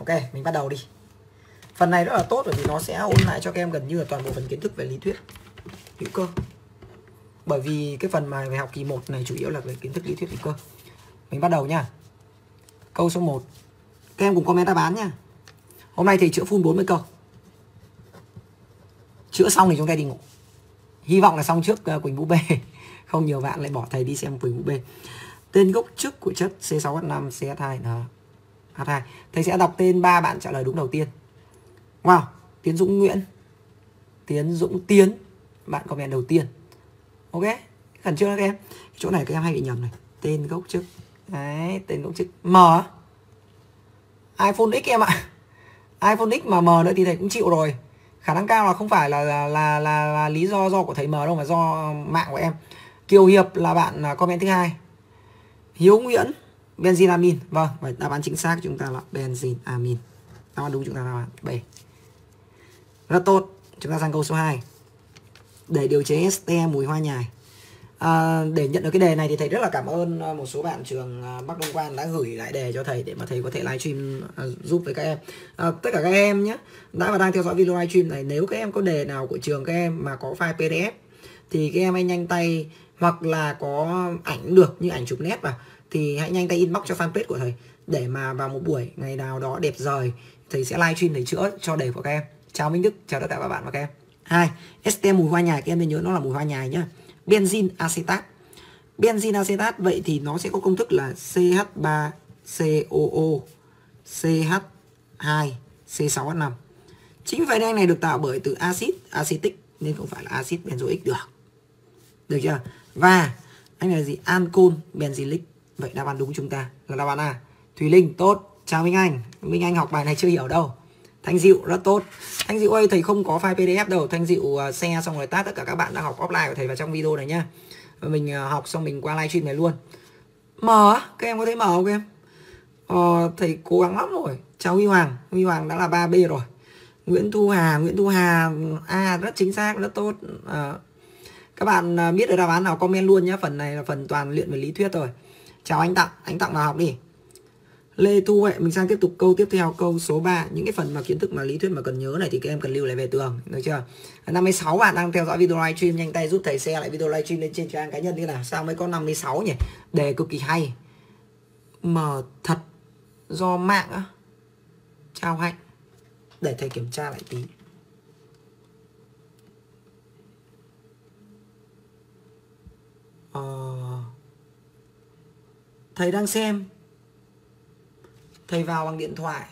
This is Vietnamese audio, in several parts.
Ok, mình bắt đầu đi. Phần này rất là tốt bởi vì nó sẽ ôn lại cho các em gần như là toàn bộ phần kiến thức về lý thuyết hữu cơ. Bởi vì cái phần mà về học kỳ 1 này chủ yếu là về kiến thức lý thuyết hữu cơ. Mình bắt đầu nha. Câu số 1. Các em cùng comment đáp án nha. Hôm nay thầy chữa full 40 câu. Chữa xong thì chúng ta đi ngủ. Hy vọng là xong trước Quỳnh Vũ B. Không nhiều bạn lại bỏ thầy đi xem Quỳnh Vũ B. Tên gốc chức của chất C6H5 CH2NH2. Thầy sẽ đọc tên 3 bạn trả lời đúng đầu tiên. Wow, Tiến Dũng Nguyễn, Tiến Dũng Tiến, bạn comment đầu tiên. Ok, khẩn trương các em. Chỗ này các em hay bị nhầm này. Tên gốc chức. Đấy, tên gốc chức M. iPhone X em ạ. iPhone X mà M nữa thì thầy cũng chịu rồi. Khả năng cao là không phải là lý do của thầy M đâu, mà do mạng của em. Kiều Hiệp là bạn comment thứ hai. Hiếu Nguyễn, benzinamin. Vâng, và đáp án chính xác của chúng ta là benzinamin. Đáp án đúng chúng ta là B. Rất tốt. Chúng ta sang câu số 2. Để điều chế este mùi hoa nhài. Để nhận được cái đề này thì thầy rất là cảm ơn một số bạn trường Bắc Đông Quan đã gửi lại đề cho thầy để mà thầy có thể livestream giúp với các em. Tất cả các em nhé, đã và đang theo dõi video livestream này, nếu các em có đề nào của trường các em mà có file PDF thì các em hãy nhanh tay, hoặc là có ảnh được như ảnh chụp nét vào thì hãy nhanh tay inbox cho fanpage của thầy để mà vào một buổi ngày nào đó đẹp rời thầy sẽ livestream thầy chữa cho đề của các em. Chào Minh Đức, chào tất cả các bạn và các em. 2. este mùi hoa nhài, các em nên nhớ nó là mùi hoa nhài nhá. Benzene acetat. Benzene acetat vậy thì nó sẽ có công thức là CH3COO CH2C6H5. Chính phái đen này được tạo bởi từ axit acetic nên không phải là axit benzoic được. Được chưa? Và anh này là gì? Ancol benzylic. Vậy đáp án đúng chúng ta là đáp án A. Thùy Linh, tốt. Chào Minh Anh. Minh Anh học bài này chưa hiểu đâu. Thanh Diệu, rất tốt. Thanh Diệu ơi, thầy không có file PDF đâu. Thanh Diệu share xong rồi tag tất cả các bạn đang học offline của thầy vào trong video này nhá. Và mình học xong mình qua livestream này luôn. M á? Các em có thấy M không các em? Thầy cố gắng lắm rồi. Chào Huy Hoàng. Huy Hoàng đã là 3B rồi. Nguyễn Thu Hà A, rất chính xác, rất tốt. Các bạn biết được đáp án nào comment luôn nhé. Phần này là phần toàn luyện về lý thuyết rồi. Chào anh Tặng vào học đi. Lê Thu Huệ, mình sang tiếp tục câu tiếp theo, câu số 3. Những cái phần mà kiến thức mà lý thuyết mà cần nhớ này thì các em cần lưu lại về tường, được chưa? 56 bạn đang theo dõi video livestream, nhanh tay giúp thầy share lại video livestream lên trên trang cá nhân như nào. Sao mới có 56 nhỉ? Đề cực kỳ hay. Mở thật do mạng á. Chào Hạnh. Để thầy kiểm tra lại tí. Thầy đang xem. Thầy vào bằng điện thoại.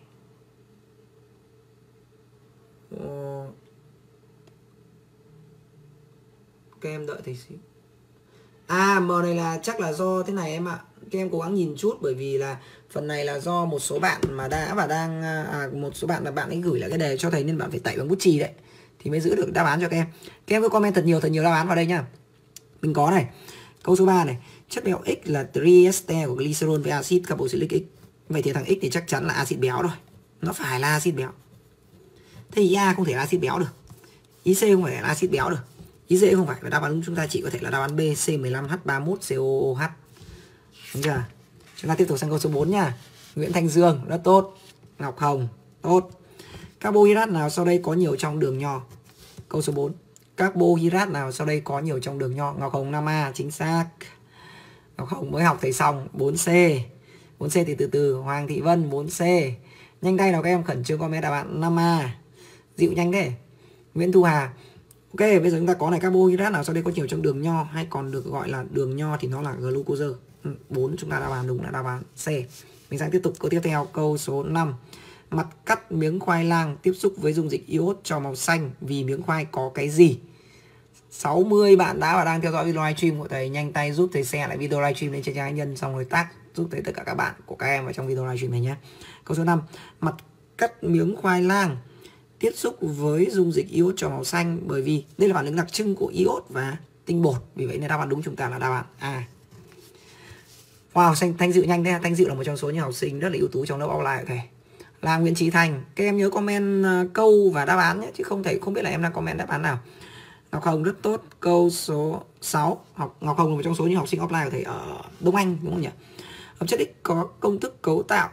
Các em đợi thầy xíu. M này là chắc là do thế này em ạ. Các em cố gắng nhìn chút, bởi vì là phần này là do một số bạn mà đã và đang một số bạn là bạn ấy gửi lại cái đề cho thầy nên bạn phải tẩy bằng bút chì đấy thì mới giữ được đáp án cho các em. Các em cứ comment thật nhiều đáp án vào đây nhá. Mình có này. Câu số 3 này. Chất béo X là triester của glycerol với axit carboxylic X. Vậy thì thằng X thì chắc chắn là axit béo rồi. Nó phải là axit béo. Thế thì A không thể là axit béo được. IC không phải là axit béo được. IC không phải, và đáp án chúng ta chỉ có thể là đáp án B, C15H31COOH. Đúng chưa? Chúng ta tiếp tục sang câu số 4 nha. Nguyễn Thanh Dương, rất tốt. Ngọc Hồng, tốt. Carbohydrate nào sau đây có nhiều trong đường nho? Câu số 4. Carbohydrate nào sau đây có nhiều trong đường nho? Ngọc Hồng 5A, chính xác. Ngọc Hồng mới học thầy xong. 4C. 4C thì từ từ. Hoàng Thị Vân 4C. Nhanh tay nào các em, khẩn trương comment đáp án 5A. Dịu nhanh thế. Nguyễn Thu Hà. Ok, bây giờ chúng ta có này, carbohydrate nào sau đây có nhiều trong đường nho, hay còn được gọi là đường nho thì nó là glucose. 4 chúng ta đáp án đúng là đáp án C. Mình sang tiếp tục câu tiếp theo, câu số 5. Mặt cắt miếng khoai lang tiếp xúc với dung dịch iốt cho màu xanh vì miếng khoai có cái gì? 60 bạn đã và đang theo dõi video livestream của thầy, nhanh tay giúp thầy share lại video livestream lên trên trang cá nhân xong rồi tag giúp thầy tất cả các bạn của các em ở trong video livestream này nhé. Câu số 5. Mặt cắt miếng khoai lang tiếp xúc với dung dịch iốt cho màu xanh bởi vì đây là phản ứng đặc trưng của iốt và tinh bột. Vì vậy nên đáp án đúng chúng ta là đáp án A. Wow, Thanh Dự nhanh thế. Thanh Dự là một trong số những học sinh rất là ưu tú trong lớp offline của thầy. Là Nguyễn Trí Thành. Các em nhớ comment câu và đáp án nhé, chứ không biết là em đang comment đáp án nào. Ngọc Hồng rất tốt. Câu số 6. Ngọc Hồng là một trong số những học sinh offline của thầy ở Đông Anh, đúng không nhỉ? Hợp chất X có công thức cấu tạo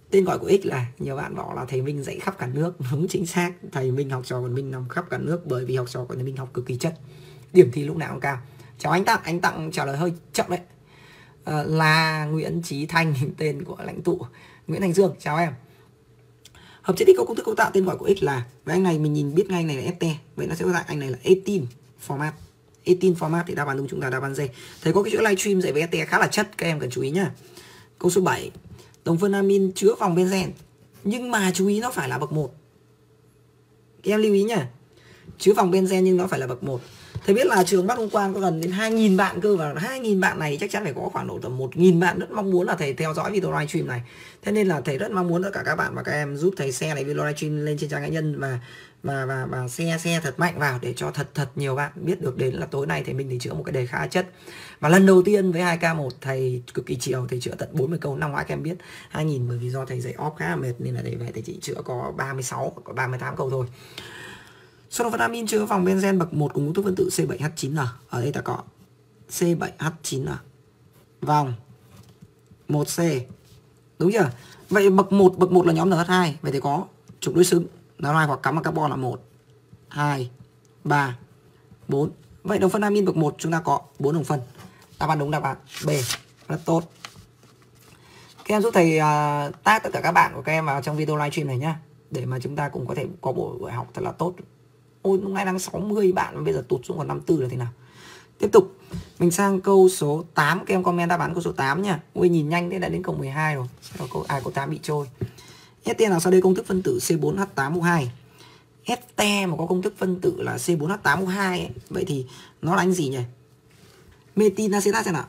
Tên gọi của X là, nhiều bạn bảo là thầy Minh dạy khắp cả nước. Đúng, chính xác, thầy Minh học trò của Minh nằm khắp cả nước, bởi vì học trò của thầy Minh học cực kỳ chất, điểm thi lúc nào cũng cao. Chào anh Tặng trả lời hơi chậm đấy. Là Nguyễn Chí Thanh, tên của lãnh tụ Nguyễn Thành Dương, chào em. Hợp chất X có công thức cấu tạo, tên gọi của X là, với anh này mình nhìn biết ngay, anh này là ST, vậy nó sẽ có dạng anh này là 18 format. 18 format thì đáp án đúng chúng ta đáp án D. Thầy có cái chuỗi livestream dạy về ST khá là chất, các em cần chú ý nhá. Câu số 7, đồng phân amin chứa vòng benzen, nhưng mà chú ý nó phải là bậc 1. Các em lưu ý nhá. Chứa vòng benzen nhưng nó phải là bậc 1. Thầy biết là trường Bắc Đông Quang có gần đến 2.000 bạn cơ, và 2.000 bạn này chắc chắn phải có khoảng độ tầm 1.000 bạn rất mong muốn là thầy theo dõi video livestream này. Thế nên là thầy rất mong muốn tất cả các bạn và các em giúp thầy share lại video livestream lên trên trang cá nhân và share thật mạnh vào để cho thật nhiều bạn biết được đến là tối nay thầy Minh thì chữa một cái đề khá chất. Và lần đầu tiên với 2K1 thầy cực kỳ chiều, thầy chữa tận 40 câu. Năm ngoái các em biết 2.000 bởi vì do thầy dạy off khá là mệt nên là thầy về thầy chỉ chữa có 36, có 38 câu thôi. Số đồng phân amin chứa vòng benzen bậc 1 cùng công thức phân tử C7H9N. Ở đây ta có C7H9N vòng 1C. Đúng chưa? Vậy bậc 1 là nhóm NH2, vậy thì có trục đối xứng NH2 hoặc cắm vào carbon là 1 2 3 4. Vậy đồng phân amin bậc 1 chúng ta có 4 đồng phân. Đáp án đúng đáp án B. Rất tốt. Các em giúp thầy tag tất cả các bạn của các em vào trong video livestream này nhá, để mà chúng ta cùng có thể có buổi học thật là tốt. Ôi, lúc nay đang 60 bạn, bây giờ tụt xuống còn 54 là thế nào? Tiếp tục, mình sang câu số 8. Các em comment đáp án câu số 8 nha. Ôi, nhìn nhanh thế đã đến câu 12 rồi. Câu 8 bị trôi. ST nào sau đây công thức phân tử C4H8O2? ST mà có công thức phân tử là C4H8O2 ấy, vậy thì nó là anh gì nhỉ? Metin acetat xem nào.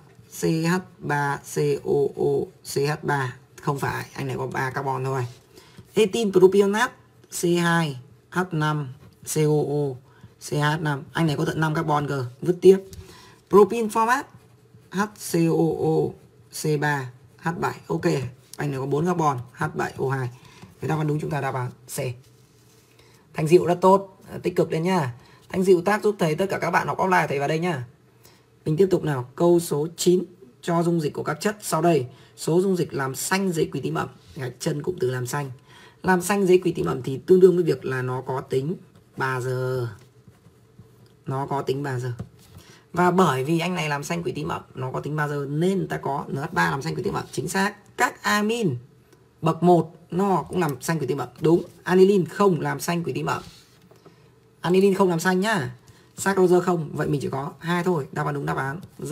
CH3COO CH3. Không phải, anh này có 3 carbon thôi. Etin propionat C2H5 COO CH5, anh này có tận 5 carbon cơ, vứt tiếp. Propin format HCOO C3 H7, ok, anh này có 4 carbon H7O2. Thế đáp án đúng chúng ta đáp án C. Thành Diệu rất tốt, tích cực lên nhá. Thành Diệu tác giúp thầy tất cả các bạn học offline thầy vào đây nhá. Mình tiếp tục nào, câu số 9. Cho dung dịch của các chất sau đây, số dung dịch làm xanh giấy quý tím ẩm, gạch chân cụm từ làm xanh. Làm xanh giấy quý tím ẩm thì tương đương với việc là nó có tính 3 giờ. Nó có tính 3 giờ. Và bởi vì anh này làm xanh quý tím ẩm, nó có tính 3 giờ nên ta có NH3 làm xanh quý tím ẩm. Chính xác. Các amin bậc 1 nó cũng làm xanh quý tím ẩm. Đúng. Aniline không làm xanh quý tím ẩm. Aniline không làm xanh nhá. Saccharose không. Vậy mình chỉ có 2 thôi. Đáp án đúng đáp án D.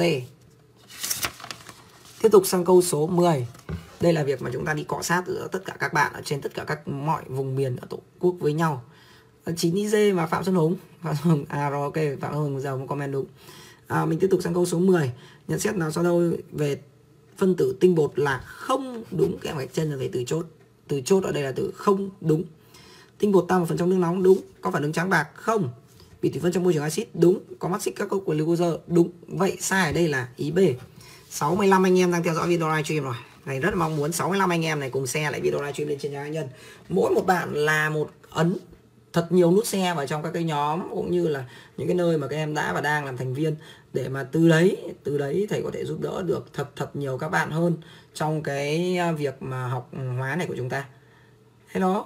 Tiếp tục sang câu số 10. Đây là việc mà chúng ta đi cọ sát giữa tất cả các bạn ở trên tất cả các mọi vùng miền ở Tổ quốc với nhau. 9IG mà Phạm Xuân Hùng. Rồi ok, Phạm Xuân Hùng giờ một comment đúng. Mình tiếp tục sang câu số 10. Nhận xét nào sau đây về phân tử tinh bột là không đúng. Các em gạch chân là phải từ chốt. Từ chốt ở đây là từ không đúng. Tinh bột tan một phần trong nước nóng đúng. Có phản ứng trắng bạc không. Bị thủy phân trong môi trường axit đúng. Có mắt xích các cốc của glucose đúng. Vậy sai ở đây là ý B. 65 anh em đang theo dõi video livestream rồi. Này rất mong muốn 65 anh em này cùng share lại video livestream lên trên trang cá nhân. Mỗi một bạn là một ấn thật nhiều nút share vào trong các cái nhóm cũng như là những cái nơi mà các em đã và đang làm thành viên, để mà từ đấy thầy có thể giúp đỡ được thật nhiều các bạn hơn trong cái việc mà học hóa này của chúng ta. Thế đó.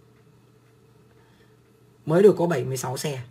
Mới được có 76 share.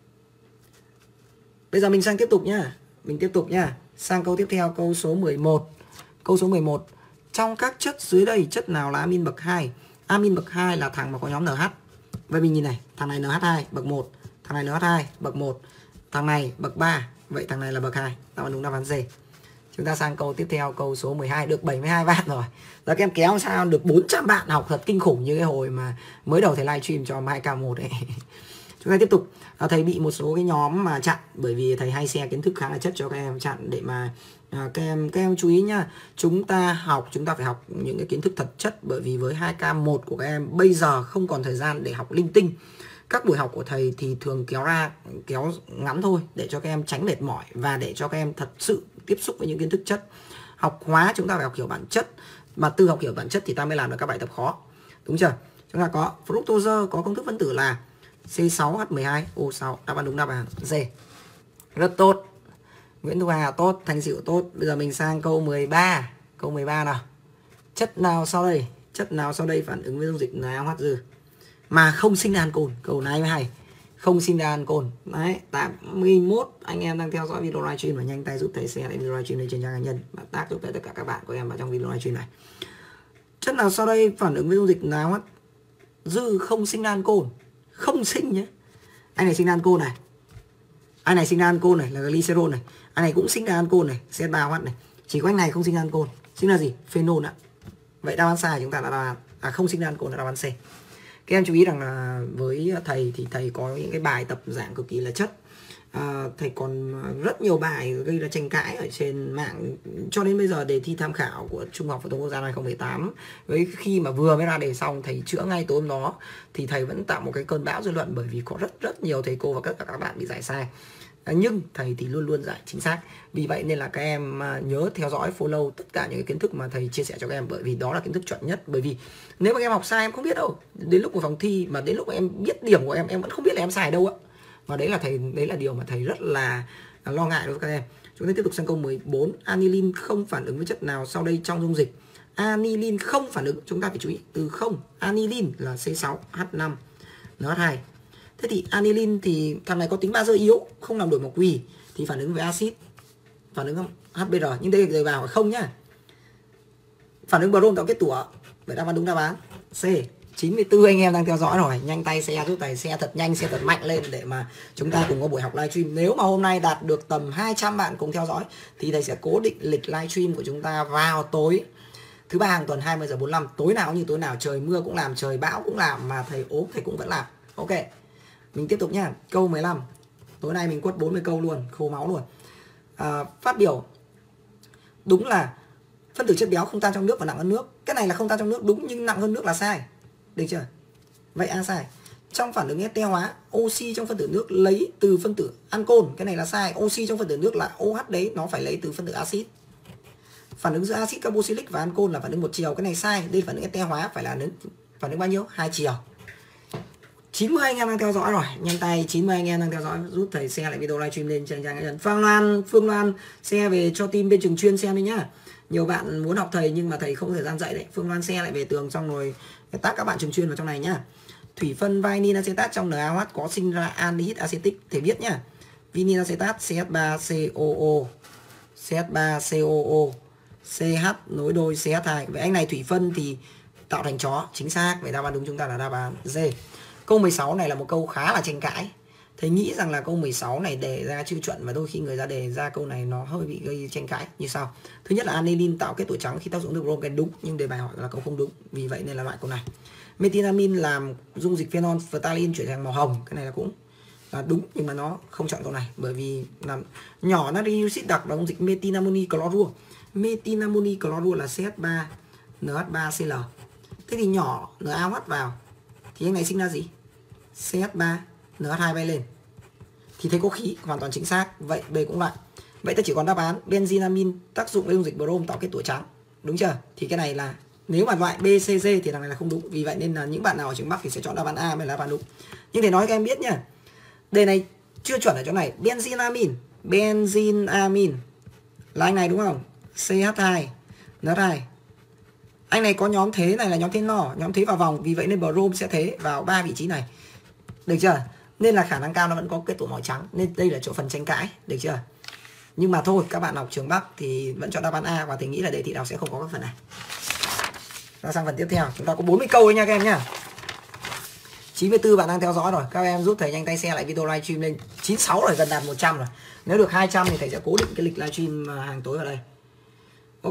Bây giờ mình sang tiếp tục nhá. Mình tiếp tục nhá. Sang câu tiếp theo, câu số 11. Câu số 11. Trong các chất dưới đây, chất nào là amin bậc 2? Amin bậc 2 là thằng mà có nhóm NH. Vậy mình nhìn này, thằng này NH2 bậc 1, thằng này NH2 bậc 1, thằng này bậc 3, vậy thằng này là bậc 2. Đáp án đúng đáp án D. Chúng ta sang câu tiếp theo, câu số 12, được 72 bạn rồi. Giờ các em kéo sao được 400 bạn học thật kinh khủng như cái hồi mà mới đầu thầy livestream cho 2K1 ấy. Chúng ta tiếp tục. Thầy bị một số cái nhóm mà chặn, bởi vì thầy hay share kiến thức khá là chất cho các em, chặn để mà các em chú ý nhá. Chúng ta phải học những cái kiến thức thật chất, bởi vì với 2K1 của các em bây giờ không còn thời gian để học linh tinh. Các buổi học của thầy thì thường kéo ngắn thôi, để cho các em tránh mệt mỏi và để cho các em thật sự tiếp xúc với những kiến thức chất. Học hóa chúng ta phải học hiểu bản chất, mà từ học hiểu bản chất thì ta mới làm được các bài tập khó. Đúng chưa? Chúng ta có fructose có công thức phân tử là C6H12O6. Đáp án đúng đáp án D. Rất tốt. Nguyễn Thu Hà tốt, Thành Diệu tốt. Bây giờ mình sang câu 13. Câu 13 nào. Chất nào sau đây? Chất nào sau đây phản ứng với dung dịch NaOH dư mà không sinh ra ancol? Câu này mới hay. Không sinh ra ancol. Đấy, 81 anh em đang theo dõi video livestream và nhanh tay giúp thầy share lại video livestream lên trên trang cá nhân và tag giúp tất cả các bạn của em vào trong video livestream này. Chất nào sau đây phản ứng với dung dịch NaOH dư không sinh ra ancol? Không sinh nhé. Anh này sinh ra ancol này. Anh này sinh ra ancol này là glycerol này. Anh này cũng sinh ra ancol này, CH3OH này. Chỉ có anh này không sinh ra ancol. Sinh ra gì? Phenol ạ. Vậy đáp án sai chúng ta là đáp án không sinh ra ancol là đáp án C. Các em chú ý rằng là với thầy thì thầy có những cái bài tập giảng cực kỳ là chất. Thầy còn rất nhiều bài gây ra tranh cãi ở trên mạng cho đến bây giờ. Đề thi tham khảo của Trung học phổ thông quốc gia 2018 với khi mà vừa mới ra đề xong thầy chữa ngay tối hôm đó thì thầy vẫn tạo một cái cơn bão dư luận bởi vì có rất nhiều thầy cô và tất cả các bạn bị giải sai. Nhưng thầy thì luôn luôn giải chính xác. Vì vậy nên là các em nhớ theo dõi follow tất cả những cái kiến thức mà thầy chia sẻ cho các em, bởi vì đó là kiến thức chuẩn nhất. Bởi vì nếu mà các em học sai em không biết đâu, đến lúc của phòng thi mà đến lúc mà em biết điểm của em vẫn không biết là em sai đâu ạ. Và đấy là điều mà thầy rất là lo ngại đối với các em. Chúng ta tiếp tục sang câu 14. Anilin không phản ứng với chất nào sau đây trong dung dịch? Anilin không phản ứng, chúng ta phải chú ý từ không. Anilin là C6H5NH2. Thế thì anilin thì thằng này có tính bazơ yếu, không làm đổi màu quỳ thì phản ứng với axit, phản ứng không? HBr, nhưng đây đề vào không nhá. Phản ứng brom tạo kết tủa. Vậy đáp án đúng đáp án C. 94 anh em đang theo dõi rồi, nhanh tay share giúp thầy, share thật nhanh, share thật mạnh lên để mà chúng ta cùng có buổi học livestream. Nếu mà hôm nay đạt được tầm 200 bạn cùng theo dõi thì thầy sẽ cố định lịch livestream của chúng ta vào tối thứ ba hàng tuần 20h45. Tối nào như tối nào, trời mưa cũng làm, trời bão cũng làm, mà thầy ốm thầy cũng vẫn làm. Ok. Mình tiếp tục nhá. Câu 15. Tối nay mình quất 40 câu luôn, khô máu luôn. Phát biểu. Đúng là phân tử chất béo không tan trong nước và nặng hơn nước. Cái này là không tan trong nước đúng, nhưng nặng hơn nước là sai. Được chưa? Vậy A sai. Trong phản ứng ester hóa, oxy trong phân tử nước lấy từ phân tử ancol. Cái này là sai. Oxy trong phân tử nước là OH đấy, nó phải lấy từ phân tử axit. Phản ứng giữa axit carboxylic và ancol là phản ứng một chiều. Cái này sai. Đây phản ứng ester hóa phải là phản ứng bao nhiêu? 2 chiều. 90 anh em đang theo dõi rồi, nhanh tay 90 anh em đang theo dõi giúp thầy share lại video livestream lên trên trang cá nhân. Phương Loan share về cho team bên trường chuyên xem đi nhá. Nhiều bạn muốn học thầy nhưng mà thầy không có thời gian dạy đấy. Phương Loan share lại về tường xong rồi tag các bạn trường chuyên vào trong này nhá. Thủy phân vinil acetat trong NaOH có sinh ra aldehyde acetic, thầy biết nhá. Vinil acetat CH3COO, CH3COO, CH nối đôi CH2. Vậy anh này thủy phân thì tạo thành chó, chính xác. Vậy đáp án đúng chúng ta là đáp án D. Câu 16 này là một câu khá là tranh cãi. Thầy nghĩ rằng là câu 16 này đề ra chưa chuẩn và đôi khi người ra đề ra câu này nó hơi bị gây tranh cãi như sau. Thứ nhất là anilin tạo kết tủa trắng khi tác dụng nước brom, cái đúng, nhưng đề bài hỏi là câu không đúng. Vì vậy nên là loại câu này. Methylamin làm dung dịch phenol phthalate chuyển thành màu hồng, cái này là cũng là đúng nhưng mà nó không chọn câu này bởi vì làm nhỏ natri oxit đặc là dung dịch methylamoni chlorua. Methylamoni chlorua là CH3NH3Cl. Thế thì nhỏ NaOH vào thì anh này sinh ra gì? CH3 NH2 bay lên thì thấy có khí, hoàn toàn chính xác. Vậy B cũng vậy. Vậy ta chỉ còn đáp án benzylamin tác dụng với dung dịch brom tạo kết tủa trắng, đúng chưa? Thì cái này là nếu mà loại B, C, D thì thằng này là không đúng. Vì vậy nên là những bạn nào ở trường Bắc thì sẽ chọn đáp án A mới là đáp án đúng. Nhưng để nói các em biết nhá, đề này chưa chuẩn ở chỗ này. Benzylamin là anh này đúng không? CH2 NH2. Anh này có nhóm thế này là nhóm thế nọ, nhóm thế vào vòng, vì vậy nên brom sẽ thế vào 3 vị trí này. Được chưa? Nên là khả năng cao nó vẫn có kết tủa màu trắng. Nên đây là chỗ phần tranh cãi, được chưa? Nhưng mà thôi, các bạn học trường Bắc thì vẫn chọn đáp án A và thì nghĩ là đề thi nào sẽ không có các phần này. Ra sang phần tiếp theo, chúng ta có 40 câu đấy nha các em nhá. 94 bạn đang theo dõi rồi, các em giúp thầy nhanh tay share lại video livestream lên. 96 rồi, gần đạt 100 rồi. Nếu được 200 thì thầy sẽ cố định cái lịch livestream hàng tối ở đây. Ok.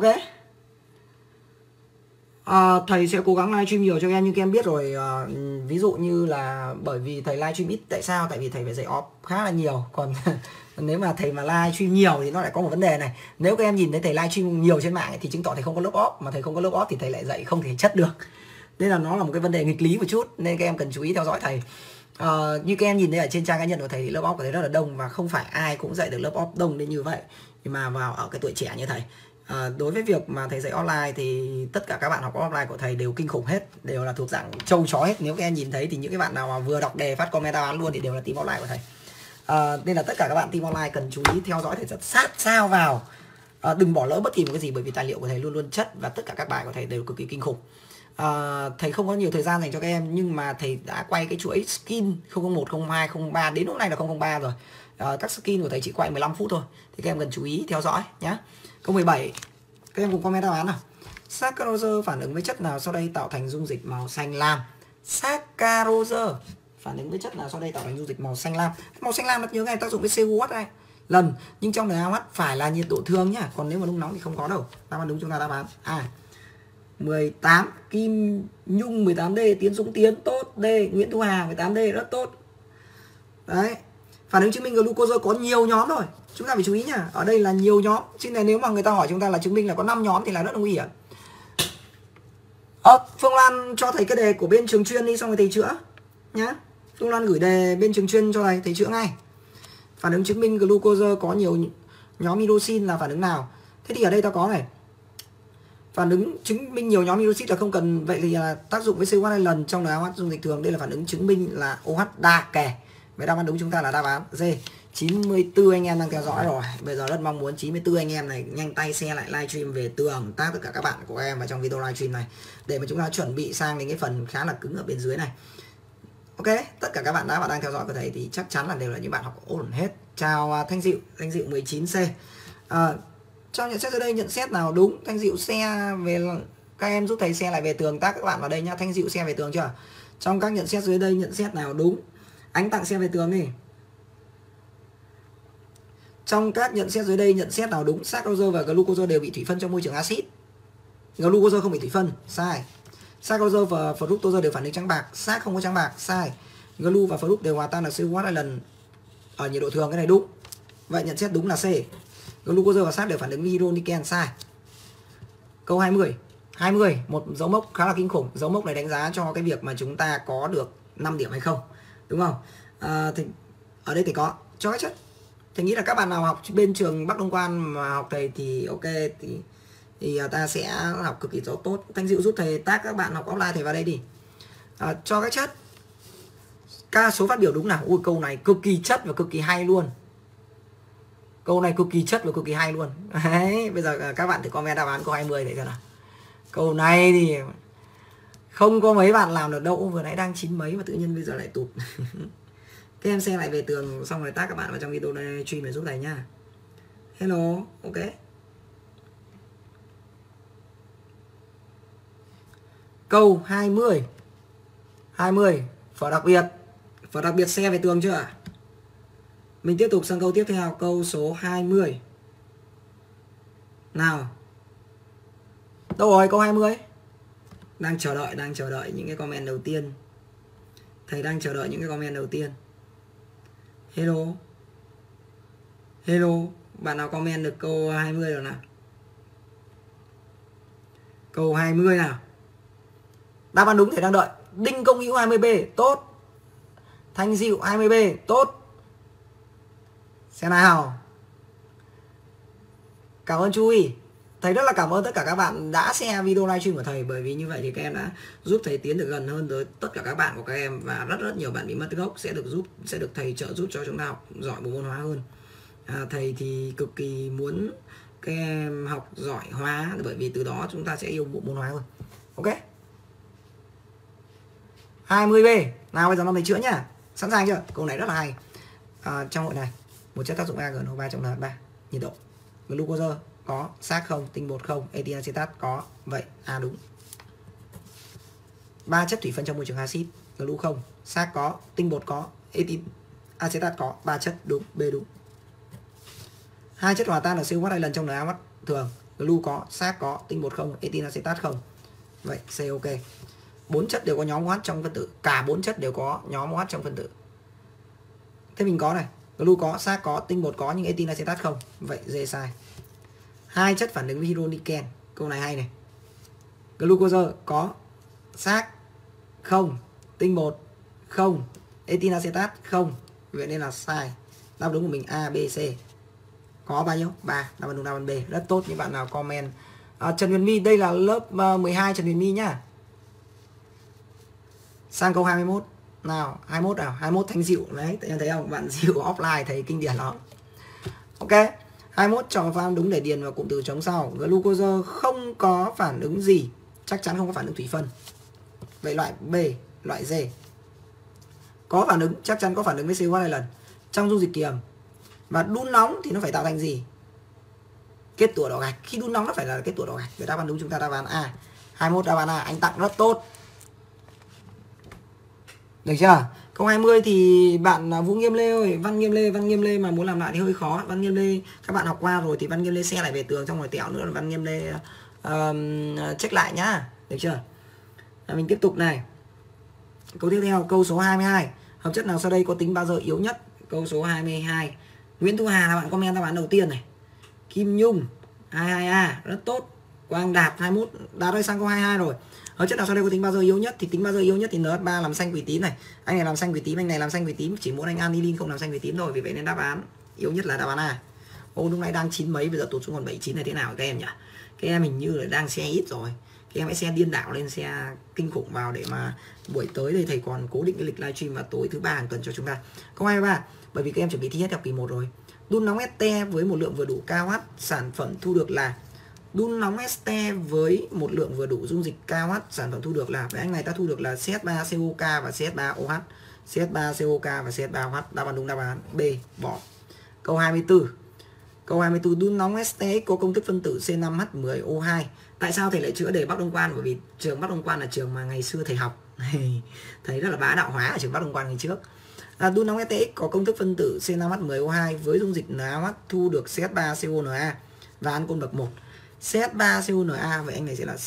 Thầy sẽ cố gắng livestream nhiều cho các em, như các em biết rồi. Ví dụ như là bởi vì thầy livestream ít, tại sao? Tại vì thầy phải dạy off khá là nhiều. Còn nếu mà thầy mà livestream nhiều thì nó lại có một vấn đề này. Nếu các em nhìn thấy thầy livestream nhiều trên mạng ấy, thì chứng tỏ thầy không có lớp off, mà thầy không có lớp off thì thầy lại dạy không thể chất được. Nên là nó là một cái vấn đề nghịch lý một chút, nên các em cần chú ý theo dõi thầy. Như các em nhìn thấy ở trên trang cá nhân của thầy thì lớp off của thầy rất là đông, và không phải ai cũng dạy được lớp off đông đến như vậy. Nhưng mà vào ở cái tuổi trẻ như thầy, đối với việc mà thầy dạy online thì tất cả các bạn học offline của thầy đều kinh khủng hết, đều là thuộc dạng trâu chó hết. Nếu các em nhìn thấy thì những cái bạn nào mà vừa đọc đề phát comment đáp án luôn thì đều là team online của thầy. Nên là tất cả các bạn team online cần chú ý theo dõi thầy rất sát sao vào. Đừng bỏ lỡ bất kỳ một cái gì, bởi vì tài liệu của thầy luôn luôn chất và tất cả các bài của thầy đều cực kỳ kinh khủng. Thầy không có nhiều thời gian dành cho các em, nhưng mà thầy đã quay cái chuỗi skin 001, 02, 03 đến lúc này là 003 rồi. Các skin của thầy chỉ quay 15 phút thôi, thì các em cần chú ý theo dõi nhé. Câu 17, các em cùng comment đáp án nào. Saccharose phản ứng với chất nào sau đây tạo thành dung dịch màu xanh lam? Saccharose phản ứng với chất nào sau đây tạo thành dung dịch màu xanh lam? Màu xanh lam nó nhớ ngay tác dụng với CuH này lần, nhưng trong NaOH phải là nhiệt độ thường nhá, còn nếu mà nung nóng thì không có đâu. Đáp án đúng chúng ta đáp án A. 18 Kim Nhung 18D, Tiến Dũng Tiến tốt, D Nguyễn Thu Hà 18D rất tốt. Đấy. Phản ứng chứng minh glucose có nhiều nhóm rồi. Chúng ta phải chú ý nhá. Ở đây là nhiều nhóm. Chứ này nếu mà người ta hỏi chúng ta là chứng minh là có 5 nhóm thì là rất nguy hiểm. Phương Lan cho thầy cái đề của bên trường chuyên đi, xong rồi thầy chữa nhá. Phương Lan gửi đề bên trường chuyên cho thầy chữa ngay. Phản ứng chứng minh glucose có nhiều nhóm hydroxin là phản ứng nào? Thế thì ở đây ta có này. Phản ứng chứng minh nhiều nhóm hydroxit là không cần, vậy thì là tác dụng với CuH 2 lần trong NaOH dung dịch thường. Đây là phản ứng chứng minh là OH đa kề. Vậy đáp án đúng chúng ta là đáp án D. 94 anh em đang theo dõi rồi. Bây giờ rất mong muốn 94 anh em này nhanh tay share lại livestream về tường, tag tất cả các bạn của em vào trong video livestream này để mà chúng ta chuẩn bị sang đến cái phần khá là cứng ở bên dưới này. Ok, tất cả các bạn đã và đang theo dõi của thầy thì chắc chắn là đều là những bạn học ổn hết. Chào Thanh Diệu 19C. Trong nhận xét dưới đây nhận xét nào đúng? Thanh Diệu share về, các em giúp thầy share lại về tường, tag các bạn vào đây nhá. Thanh Diệu share về tường chưa? Trong các nhận xét dưới đây nhận xét nào đúng? Anh Tặng share về tường đi. Trong các nhận xét dưới đây nhận xét nào đúng? Saccharose và glucose đều bị thủy phân trong môi trường axit. Glucose không bị thủy phân, sai. Saccharose và fructose đều phản ứng trắng bạc, xác không có trắng bạc, sai. Glu và fruct đều hòa tan được CuH 2 lần ở nhiệt độ thường, cái này đúng. Vậy nhận xét đúng là C. Glucose và xác đều phản ứng với hydroniken, sai. Câu 20, một dấu mốc khá là kinh khủng. Dấu mốc này đánh giá cho cái việc mà chúng ta có được 5 điểm hay không, đúng không? Thì ở đây thì có cho các chất. Thầy nghĩ là các bạn nào học bên trường Bắc Đông Quan mà học thầy thì ok, thì ta sẽ học cực kỳ tốt. Thanh Diệu giúp thầy tag các bạn học offline thầy vào đây đi. Cho các chất. Ca số phát biểu đúng nào? Ui, câu này cực kỳ chất và cực kỳ hay luôn. Câu này cực kỳ chất và cực kỳ hay luôn. Đấy, bây giờ các bạn thử comment đáp án câu 20 để xem nào. Câu này thì không có mấy bạn làm được đâu. Vừa nãy đang 9 mấy mà tự nhiên bây giờ lại tụt. Các em xem lại về tường xong rồi tag các bạn vào trong video này stream để giúp thầy nha. Hello, ok. Câu 20. Phở đặc biệt xe về tường chưa? Mình tiếp tục sang câu tiếp theo, câu số 20. Nào. Đâu rồi câu 20? Đang chờ đợi những cái comment đầu tiên. Thầy đang chờ đợi những cái comment đầu tiên. Hello, bạn nào comment được câu 20 rồi nào? Câu 20 nào. Đáp án đúng thầy đang đợi. Đinh Công Hữu 20B, tốt. Thanh Diệu 20B, tốt. Xem nào. Cảm ơn chú ý. Thầy rất là cảm ơn tất cả các bạn đã share video livestream của thầy, bởi vì như vậy thì các em đã giúp thầy tiến được gần hơn tới tất cả các bạn của các em, và rất nhiều bạn bị mất gốc sẽ được thầy trợ giúp cho chúng ta học giỏi bộ môn hóa hơn. Thầy thì cực kỳ muốn các em học giỏi hóa, bởi vì từ đó chúng ta sẽ yêu bộ môn hóa hơn. Ok. 20B. Nào bây giờ nó thầy chữa nhá. Sẵn sàng chưa? Câu này rất là hay. Trong hội này, một chất tác dụng AgNO3 trong NH3, nhiệt độ. Glucose có, xác không, tinh bột không, ethyl acetat có. Vậy A đúng. 3 chất thủy phân trong môi trường axit. Glu không, xác có, tinh bột có, ethyl acetat có. 3 chất đúng, B đúng. 2 chất hòa tan được CuH 2 lần trong NaOH thường. Glu có, xác có, tinh bột không, ethyl acetat không. Vậy C ok. 4 chất đều có nhóm OH trong phân tử. Cả 4 chất đều có nhóm OH trong phân tử. Thế mình có này, glu có, xác có, tinh bột có, nhưng ethyl acetat không. Vậy D sai. 2 chất phản ứng với hydroniken. Câu này hay này. Glucose có, xác không, tinh bột không, ethyl acetat không. Vậy nên là sai. Đáp đúng của mình A, B, C. Có bao nhiêu? 3. Đáp án đúng, đáp án B. Rất tốt những bạn nào comment. Trần Huyền My, đây là lớp 12 Trần Huyền My nhá. Sang câu 21. Nào, 21 nào, 21 Thanh Diệu. Đấy, em thấy không? Bạn Diệu offline thấy kinh điển lắm. Ok. 21 chọn phương án đúng để điền vào cụm từ trống sau. Glucose không có phản ứng gì chắc chắn không có phản ứng thủy phân. Vậy loại B, loại D có phản ứng, chắc chắn có phản ứng với COH 2 lần trong dung dịch kiềm. Và đun nóng thì nó phải tạo thành gì? Kết tủa đỏ gạch. Khi đun nóng nó phải là kết tủa đỏ gạch. Vậy đáp án đúng chúng ta đáp án A. 21 đáp án A, anh Tặng rất tốt. Được chưa? Câu 20 thì bạn Vũ Nghiêm Lê ơi, Văn Nghiêm Lê mà muốn làm lại thì hơi khó. Văn Nghiêm Lê các bạn học qua rồi thì Văn Nghiêm Lê xe lại về tường, xong rồi tẹo nữa là Văn Nghiêm Lê check lại nhá. Được chưa? Mình tiếp tục này. Câu tiếp theo, câu số 22. Hợp chất nào sau đây có tính bazơ yếu nhất? Câu số 22. Nguyễn Thu Hà là bạn comment đáp án đầu tiên này. Kim Nhung 22A, rất tốt. Quang Đạt 21, Đạt ơi sang câu 22 rồi. Hợp chất nào sau đây có tính bazơ yếu nhất? Thì tính bazơ yếu nhất thì NH3 làm xanh quỷ tím này. Anh này làm xanh quỷ tím, anh này làm xanh quỷ tím, chỉ muốn anh aniline không làm xanh quỷ tím thôi. Vì vậy nên đáp án yếu nhất là đáp án A. Ô lúc nãy đang 9 mấy, bây giờ tụt xuống còn 79 là thế nào các em nhỉ? Các em hình như là đang xe ít rồi. Các em hãy xe điên đảo lên, xe kinh khủng vào để mà buổi tới đây thầy còn cố định cái lịch livestream vào tối thứ 3 hàng tuần cho chúng ta. Câu 23, bởi vì các em chuẩn bị thi hết học kỳ 1 rồi. Đun nóng este với một lượng vừa đủ KOH, sản phẩm thu được là đun nóng este với một lượng vừa đủ dung dịch KOH, sản phẩm thu được là với anh này ta thu được là CH3COK và CH3OH, CH3COK và CH3OH. Đáp án đúng đáp án B, bỏ. Câu 24. Câu 24, đun nóng este có công thức phân tử C5H10O2. Tại sao thầy lại chữa đề Bắc Đông Quan? Bởi vì trường Bắc Đông Quan là trường mà ngày xưa thầy học. Thầy rất là bá đạo hóa ở trường Bắc Đông Quan ngày trước. Đun nóng STX có công thức phân tử C5H10O2 với dung dịch NaOH thu được CH3CONa và ancol bậc 1. CH3CONa vậy anh này sẽ là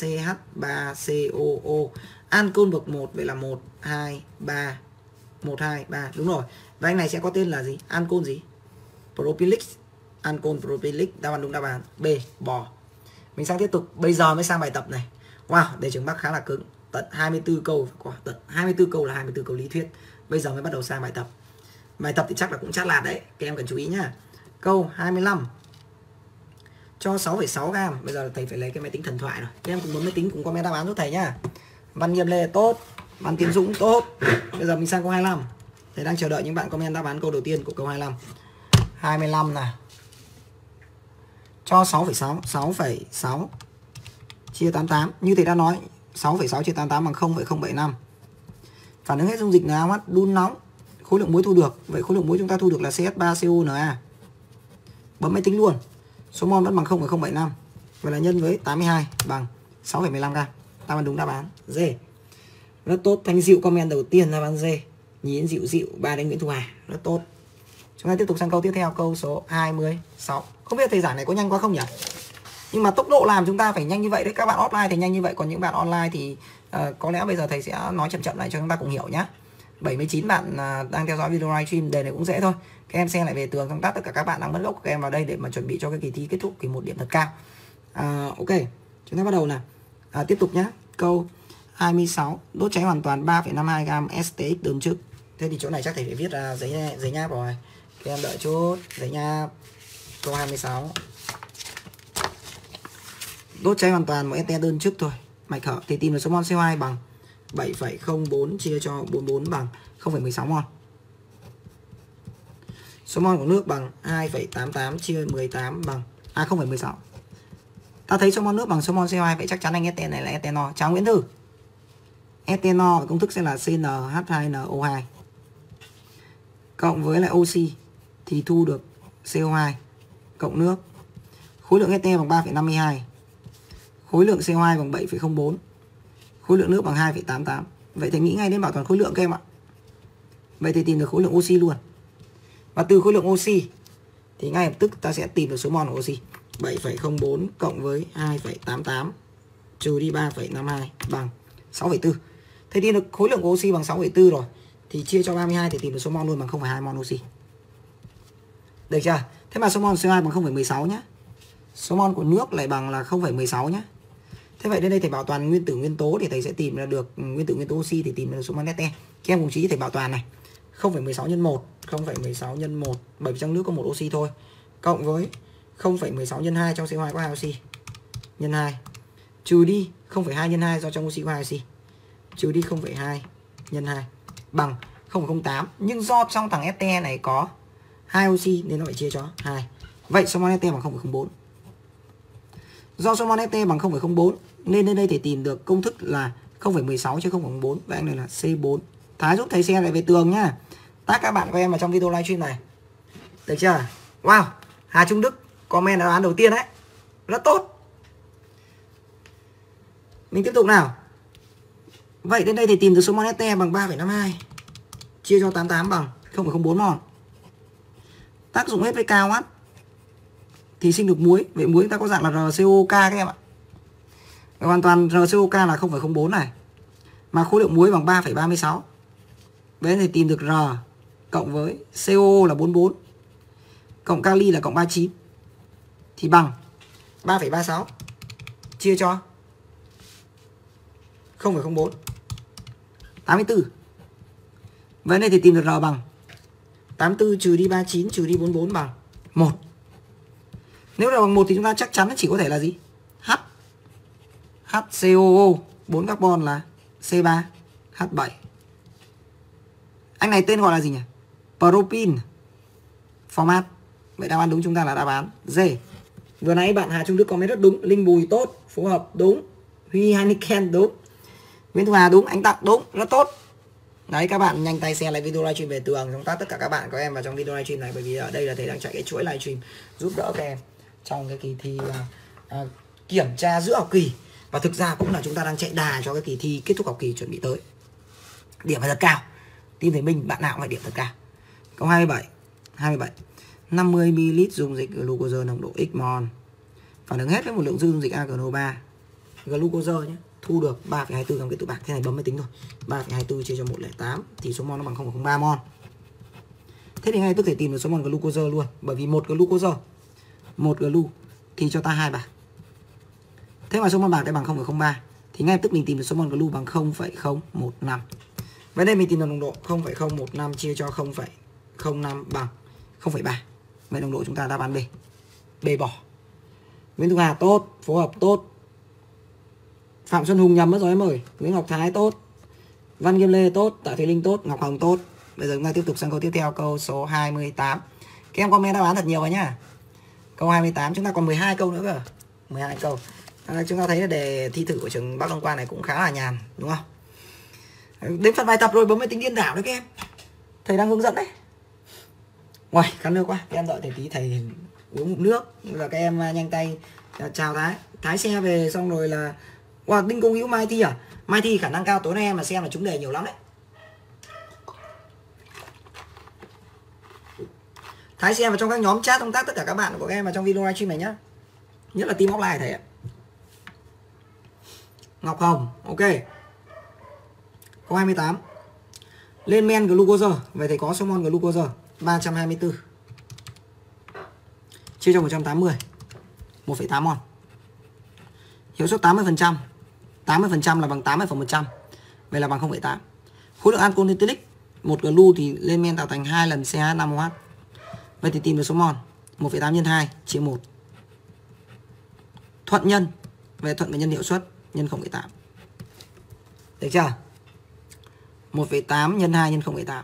CH3COO. Ancol bậc 1 vậy là 1 2 3. 1 2 3, đúng rồi. Và anh này sẽ có tên là gì? Ancol gì? Propylic. Ancol propylic. Đáp án đúng đáp án B, bỏ. Mình sang tiếp tục, bây giờ mới sang bài tập này. Wow, đề trường Bắc khá là cứng. Tận 24 câu, tận 24 câu là 24 câu lý thuyết. Bây giờ mới bắt đầu sang bài tập. Bài tập thì chắc là cũng chát lạt đấy, các em cần chú ý nhá. Câu 25. Cho 6,6 gram. Bây giờ thầy phải lấy cái máy tính thần thoại rồi. Các em cùng bấm máy tính cùng comment đáp án giúp thầy nhá. Văn Nghiêm Lê tốt, Văn Tiến Dũng tốt. Bây giờ mình sang câu 25. Thầy đang chờ đợi những bạn comment đáp án câu đầu tiên của câu 25. 25 nào. Cho 6,6, 6,6 chia 88. Như thầy đã nói, 6,6 chia 88 bằng 0,075. Phản ứng hết dung dịch NaOH đun nóng. Khối lượng muối thu được. Vậy khối lượng muối chúng ta thu được là CH3CONa. Bấm máy tính luôn. Số mol vẫn bằng 0,075. Vậy là nhân với 82 bằng 6,15 gram. Đáp án đúng đáp án D. Rất tốt. Thanh Dịu comment đầu tiên đáp án D. Nhìn dịu dịu 3 đến Nguyễn Thu Hà. Rất tốt. Chúng ta tiếp tục sang câu tiếp theo, câu số 26. Không biết thầy giảng này có nhanh quá không nhỉ? Nhưng mà tốc độ làm chúng ta phải nhanh như vậy đấy. Các bạn offline thì nhanh như vậy, còn những bạn online thì có lẽ bây giờ thầy sẽ nói chậm chậm lại cho chúng ta cùng hiểu nhé. 79 bạn đang theo dõi video livestream, đề này cũng dễ thôi. Các em xem lại về tường, xong tắt tất cả các bạn đang mất gốc của các em vào đây để mà chuẩn bị cho cái kỳ thi kết thúc kỳ 1 điểm thật cao. Ok, chúng ta bắt đầu nào. Tiếp tục nhé. Câu 26. Đốt cháy hoàn toàn 3,52 gram STX đơn chức. Thế thì chỗ này chắc thầy phải viết ra giấy nháp rồi. Các em đợi chút, giấy nháp. Câu 26. Đốt cháy hoàn toàn một ST đơn chức thôi. Mạch hở thì tìm được số mol CO2 bằng 7,04 chia cho 44 bằng 0,16 mol. Số mol của nước bằng 2,88 chia 18 bằng 0,16. Ta thấy số mol nước bằng số mol CO2, vậy chắc chắn anh ST này là ethanol. Chào Nguyễn Thư. Ethanol công thức sẽ là CnH2nO2 cộng với lại oxy thì thu được CO2 cộng nước. Khối lượng ST bằng 3,52. Khối lượng CO2 bằng 7,04. Khối lượng nước bằng 2,88. Vậy thì nghĩ ngay đến bảo toàn khối lượng các em ạ. Vậy thì tìm được khối lượng oxy luôn. Và từ khối lượng oxy thì ngay lập tức ta sẽ tìm được số mol của oxy. 7,04 cộng với 2,88 trừ đi 3,52 bằng 6,4. Thế tìm được khối lượng của oxy bằng 6,4 rồi thì chia cho 32 thì tìm được số mol luôn bằng 0,2 mol oxy. Được chưa? Thế mà số mol CO2 bằng 0,16 nhé. Số mol của nước lại bằng là 0,16 nhé. Thế vậy đến đây thầy bảo toàn nguyên tử nguyên tố thì thầy sẽ tìm ra được nguyên tử nguyên tố oxy thì tìm ra được số mol ST. Các em cùng chú ý thầy bảo toàn này. 0,16 nhân 1, 0,16 nhân 1, bởi vì trong nước có 1 oxy thôi. Cộng với 0,16 nhân 2, trong CO2 có 2 oxy. Nhân 2. Trừ đi 0,2 nhân 2 do trong oxy có 2 oxy. Trừ đi 0,2 nhân 2 bằng 0,08. Nhưng do trong thằng ST này có 2 oxy nên nó phải chia cho 2. Vậy số mol ST bằng 0,04. Do số mol ST bằng 0,04 Nên đến đây thì tìm được công thức là 0,16 chứ 0,4. Vậy anh này là C4. Thái giúp thầy share lại về tường nhá. Tag các bạn của em vào trong video livestream này. Được chưa? Wow, Hà Trung Đức comment đáp án đầu tiên đấy. Rất tốt. Mình tiếp tục nào. Vậy đến đây thì tìm được số mol ST bằng 3,52 chia cho 88 bằng 0,04 mol. Tác dụng hết với KOH thì sinh được muối. Vậy muối chúng ta có dạng là RCOK các em ạ. Vậy hoàn toàn RCOK là 0,04 này. Mà khối lượng muối bằng 3,36. Vậy thì tìm được R cộng với CO là 44 cộng kali là cộng 39 thì bằng 3,36 chia cho 0,04 84. Vậy này thì tìm được R bằng 84 trừ đi 39 trừ đi 44 bằng 1. Nếu là bằng 1 thì chúng ta chắc chắn chỉ có thể là gì? HCOO 4 carbon là C3H7. Anh này tên gọi là gì nhỉ? Propene format. Vậy đáp án đúng chúng ta là đáp án D. Vừa nãy bạn Hà Trung Đức comment rất đúng. Linh Bùi tốt, phù hợp đúng, Huy Heineken đúng, Nguyễn Thu Hà đúng, anh Tặng đúng, rất tốt. Đấy, các bạn nhanh tay share lại video livestream về tường, chúng ta tất cả các bạn của em vào trong video livestream này, bởi vì ở đây là thầy đang chạy cái chuỗi livestream giúp đỡ các em trong cái kỳ thi kiểm tra giữa học kỳ, và thực ra cũng là chúng ta đang chạy đà cho cái kỳ thi kết thúc học kỳ chuẩn bị tới. Điểm phải thật cao. Tin thấy mình bạn nào cũng phải điểm thật cao. Câu 27 50 ml dung dịch glucose nồng độ x mol phản ứng hết với một lượng dư dung dịch AgNO3 glucose nhé, thu được 3,24 gam kết tụ bạc. Thế này bấm máy tính thôi. 3,24 chia cho 108 thì số mol nó bằng 0,03 mol. Thế thì ngay tức thể tìm được số mol glucose luôn, bởi vì một glu thì cho ta 2 bạc. Thế mà số mol bạc đây bằng 0,03 thì ngay tức mình tìm được số mol glu bằng 0,015. Vậy đây mình tìm được nồng độ 0,015 chia cho 0,05 bằng 0,3. Vậy nồng độ chúng ta đáp án B. B bỏ. Nguyễn Thu Hà tốt, phối hợp tốt. Phạm Xuân Hùng nhầm mất rồi em ơi. Nguyễn Ngọc Thái tốt, Văn Nghiêm Lê tốt, Tạ Thùy Linh tốt, Ngọc Hồng tốt. Bây giờ chúng ta tiếp tục sang câu tiếp theo, câu số 28. Các em comment đáp án thật nhiều vào nhá. Câu 28 chúng ta còn 12 câu nữa cơ. 12 câu. Chúng ta thấy là đề thi thử của trường Bắc Đông Quan này cũng khá là nhàn, đúng không? Đến phần bài tập rồi, bấm máy tính điên đảo đấy các em. Thầy đang hướng dẫn đấy. Uầy, khát nước quá. Các em đợi thầy tí, thầy uống ngụm nước. Là các em nhanh tay chào Thái xe về xong rồi là wow, Đinh Công Hữu Mai Thi à? Mai Thi khả năng cao tối nay em mà xem là trúng đề nhiều lắm đấy. Thái xem vào trong các nhóm chat công tác tất cả các bạn của các em vào trong video livestream này nhá. Nhất là team offline thầy ạ. Ngọc Hồng, ok. Câu 28. Lên men glucose, vậy thầy có số mol glucose 324 chia cho 180 1,8 mol. Hiệu suất 80%. 80% là bằng 80 phần 100. Vậy là bằng 0,8. Khối lượng alcohol ethylic 1 glu thì lên men tạo thành 2 lần CH5OH. Vậy thì tìm được số mol 1,8 nhân 2 chia 1. Thuận nhân. Về thuận và nhân hiệu suất nhân 0,8. Được chưa? 1,8 nhân 2 nhân 0,8.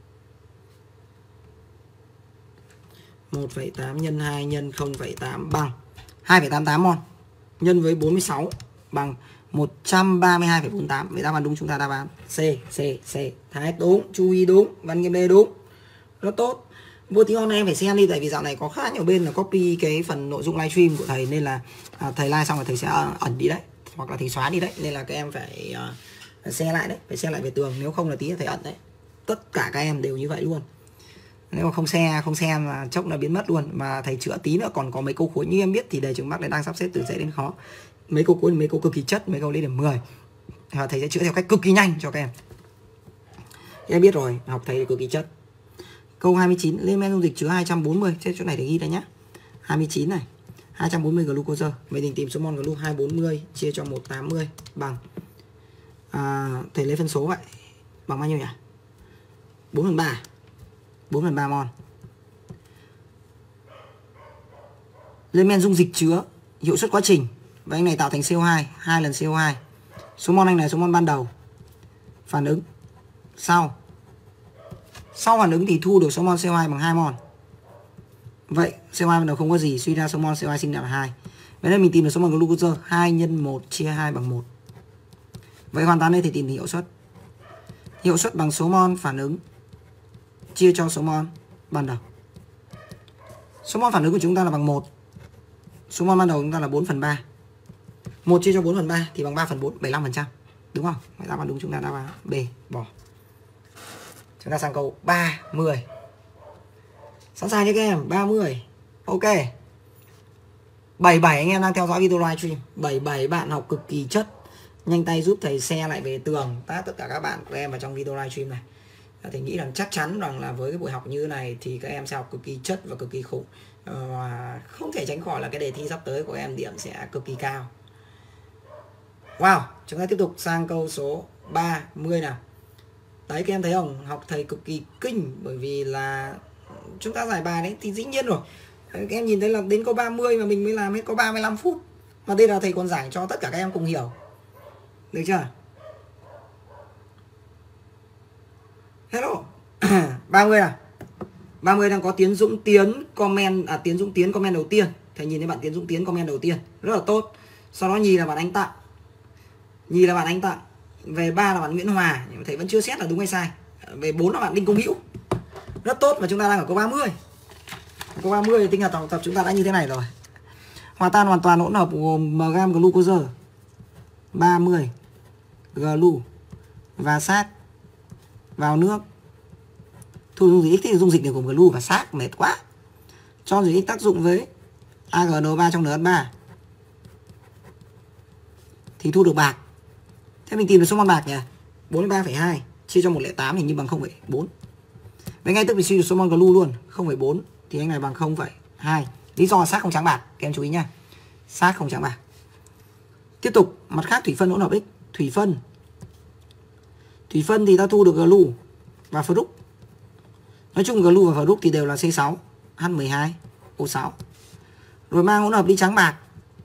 1,8 nhân 2 nhân 0,8 bằng 2,88 mol. Nhân với 46 bằng 132,48. Vậy đáp án đúng chúng ta đáp án C. Thái đúng, Chu Y đúng, Văn Nghiêm Lê đúng. Rất tốt. Vô tí hôm nay em phải xem đi, tại vì dạo này có khá nhiều bên là copy cái phần nội dung livestream của thầy, nên là thầy live xong rồi thầy sẽ ẩn đi đấy, hoặc là thầy xóa đi đấy, nên là các em phải share lại đấy, phải share lại về tường, nếu không là tí là thầy ẩn đấy. Tất cả các em đều như vậy luôn. Nếu mà không share là chốc là biến mất luôn. Mà thầy chữa tí nữa còn có mấy câu khối như em biết thì đề trường Bắc này đang sắp xếp từ dễ đến khó. Mấy câu cuối, mấy câu cực kỳ chất, mấy câu lấy điểm 10. Và thầy sẽ chữa theo cách cực kỳ nhanh cho các em. Em biết rồi, học thầy cực kỳ chất. Câu 29, lên men dung dịch chứa 240. Thế chỗ này thì ghi đây nhá. 29 này, 240 glucose. Vậy thì tìm số mol glu 240 chia cho 180 bằng thầy lấy phân số vậy. Bằng bao nhiêu nhỉ? 4/3. 4/3 mol. Lên men dung dịch chứa hiệu suất quá trình. Và anh này tạo thành CO2, 2 lần CO2. Số mol anh này số mol ban đầu. Phản ứng sau phản ứng thì thu được số mol CO2 bằng 2 mol. Vậy CO2 ban đầu không có gì, suy ra số mol CO2 sinh ra là 2. Vậy nên mình tìm được số mol glucose 2 nhân 1 chia 2 bằng 1. Vậy hoàn toàn đây thì tìm hiệu suất. Hiệu suất bằng số mol phản ứng chia cho số mol ban đầu. Số mol phản ứng của chúng ta là bằng 1. Số mol ban đầu của chúng ta là 4/3. 1 chia cho 4/3 thì bằng 3/4, 75%. Đúng không? Vậy đáp án đúng chúng ta đáp án B, bỏ. Chúng ta sang câu 30. Sẵn sàng chưa các em? 30. Ok. 77 anh em đang theo dõi video livestream. 77 bạn học cực kỳ chất. Nhanh tay giúp thầy share lại về tường tag tất cả các bạn của em vào trong video livestream này. Thầy nghĩ rằng chắc chắn rằng là với cái buổi học như này thì các em sẽ học cực kỳ chất và cực kỳ khủng. Không thể tránh khỏi là cái đề thi sắp tới của em điểm sẽ cực kỳ cao. Wow, chúng ta tiếp tục sang câu số 30 nào. Đấy, các em thấy không? Học thầy cực kỳ kinh bởi vì là chúng ta giải bài đấy thì dĩ nhiên rồi. Các em nhìn thấy là đến câu 30 mà mình mới làm hết có 35 phút. Mà đây là thầy còn giảng cho tất cả các em cùng hiểu. Được chưa? Hello. 30 nào. 30 đang có Tiến Dũng Tiến comment, Tiến Dũng Tiến comment đầu tiên. Thầy nhìn thấy bạn Tiến Dũng Tiến comment đầu tiên, rất là tốt. Sau đó nhì là bạn Anh Tặng. Nhì là bạn Anh Tặng. Về 3 là bạn Nguyễn Hòa, nhưng mà thầy vẫn chưa xét là đúng hay sai. Về 4 là bạn Đinh Công Hữu. Rất tốt và chúng ta đang ở câu 30. Câu 30 tinh thần tổng tập chúng ta đã như thế này rồi. Hòa tan hoàn toàn hỗn hợp gồm mg glucose 30 glu và sát vào nước. Thu dung dịch X thì dung dịch này gồm glu và sát, mệt quá. Cho dung dịch X tác dụng với AgNO3 trong NH3 thì thu được bạc. Thế mình tìm được số mol bạc nhỉ? 43,2 chia cho 108 hình như bằng 0,4. Vậy ngay tức mình suy được số mol glu luôn, 0,4 thì anh này bằng 0,2. Lý do là sát không trắng bạc, các em chú ý nha. Sát không trắng bạc. Tiếp tục, mặt khác thủy phân hỗn hợp X, thủy phân thì ta thu được glu và fruc. Nói chung glu và fruc thì đều là C6 H12O6. Rồi mang hỗn hợp đi trắng bạc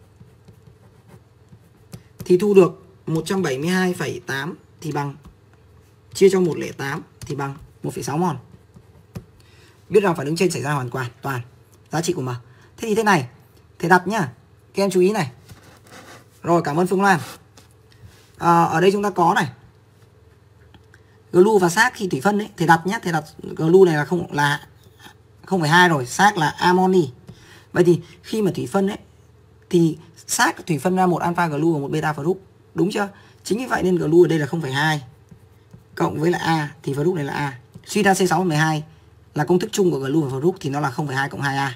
thì thu được 172,8 thì bằng chia cho 108 thì bằng 1,6 mol. Biết rằng phản ứng trên xảy ra hoàn toàn giá trị của M. Thế thì thế này, thầy đặt nhá. Các em chú ý này. Rồi, cảm ơn Phương Loan. Ở đây chúng ta có này. Glu và sát khi thủy phân ấy, thầy đặt nhé, thầy đặt glu này là 0,2 rồi, sát là amoni. Vậy thì khi mà thủy phân ấy thì sát thủy phân ra một alpha glu và một beta fruc, đúng chưa? Chính vì vậy nên glu ở đây là 0,2 cộng với là A thì fruc này là A. Suy ra C6 12 là công thức chung của glu và fruc thì nó là 0,2 cộng 2A.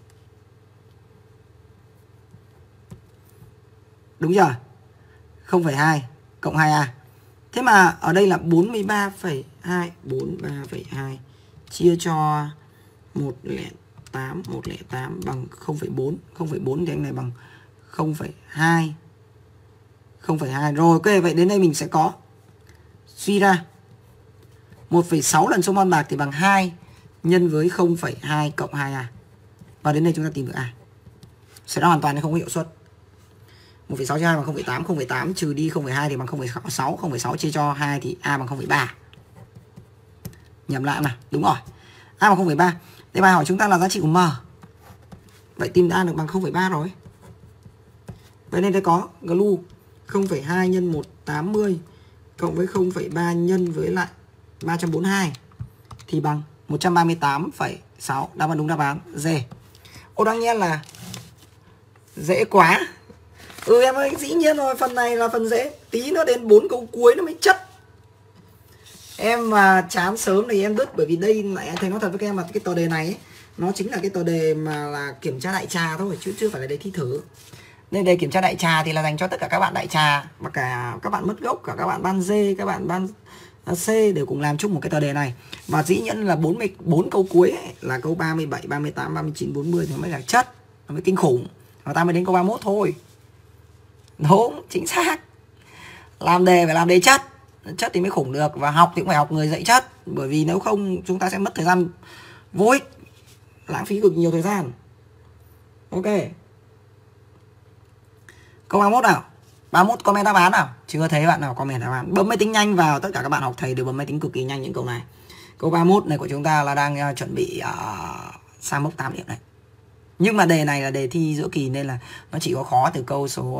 Đúng chưa? 0,2 cộng 2A. Thế mà ở đây là 43,2 chia cho 108 bằng 0,4. 0,4 thì anh này bằng 0,2. Rồi, ok, vậy đến đây mình sẽ có suy ra 1,6 lần số mol bạc thì bằng 2 nhân với 0,2 cộng 2A. Và đến đây chúng ta tìm được A. Sẽ ra hoàn toàn không có hiệu suất. 1,6 chia 2 bằng 0,8, 0,8 trừ đi 0,2 thì bằng 0,6, 0,6 chia cho 2 thì A bằng 0,3. Nhầm lại mà, đúng rồi. A bằng 0,3. Thế bài hỏi chúng ta là giá trị của M. Vậy tìm A được bằng 0,3 rồi. Vậy nên đây có glu 0,2 nhân 180 cộng với 0,3 nhân với lại 342 thì bằng 138,6. Đáp án đúng đáp án D. Ô, đương nhiên là dễ quá. Em ơi, dĩ nhiên rồi, phần này là phần dễ. Tí nữa đến 4 câu cuối nó mới chất. Em mà chán sớm thì em đứt. Bởi vì đây lại thầy nói thật với các em là cái tờ đề này ấy, nó chính là cái tờ đề mà là kiểm tra đại trà thôi, chứ chưa phải là đề thi thử. Nên đề kiểm tra đại trà thì là dành cho tất cả các bạn đại trà, và cả các bạn mất gốc, cả các bạn ban D, các bạn ban C đều cùng làm chung một cái tờ đề này. Và dĩ nhiên là 44 câu cuối ấy, là câu 37, 38, 39, 40 thì mới là chất, nó mới kinh khủng. Và ta mới đến câu 31 thôi. Đúng, chính xác. Làm đề phải làm đề chất. Chất thì mới khủng được. Và học thì cũng phải học người dạy chất. Bởi vì nếu không chúng ta sẽ mất thời gian vô ích, lãng phí cực nhiều thời gian. Ok. Câu 31 nào. 31 comment đáp án nào. Chưa thấy bạn nào comment đáp án. Bấm máy tính nhanh vào. Tất cả các bạn học thầy đều bấm máy tính cực kỳ nhanh những câu này. Câu 31 này của chúng ta là đang chuẩn bị sang mốc 8 điểm này. Nhưng mà đề này là đề thi giữa kỳ nên là nó chỉ có khó từ câu số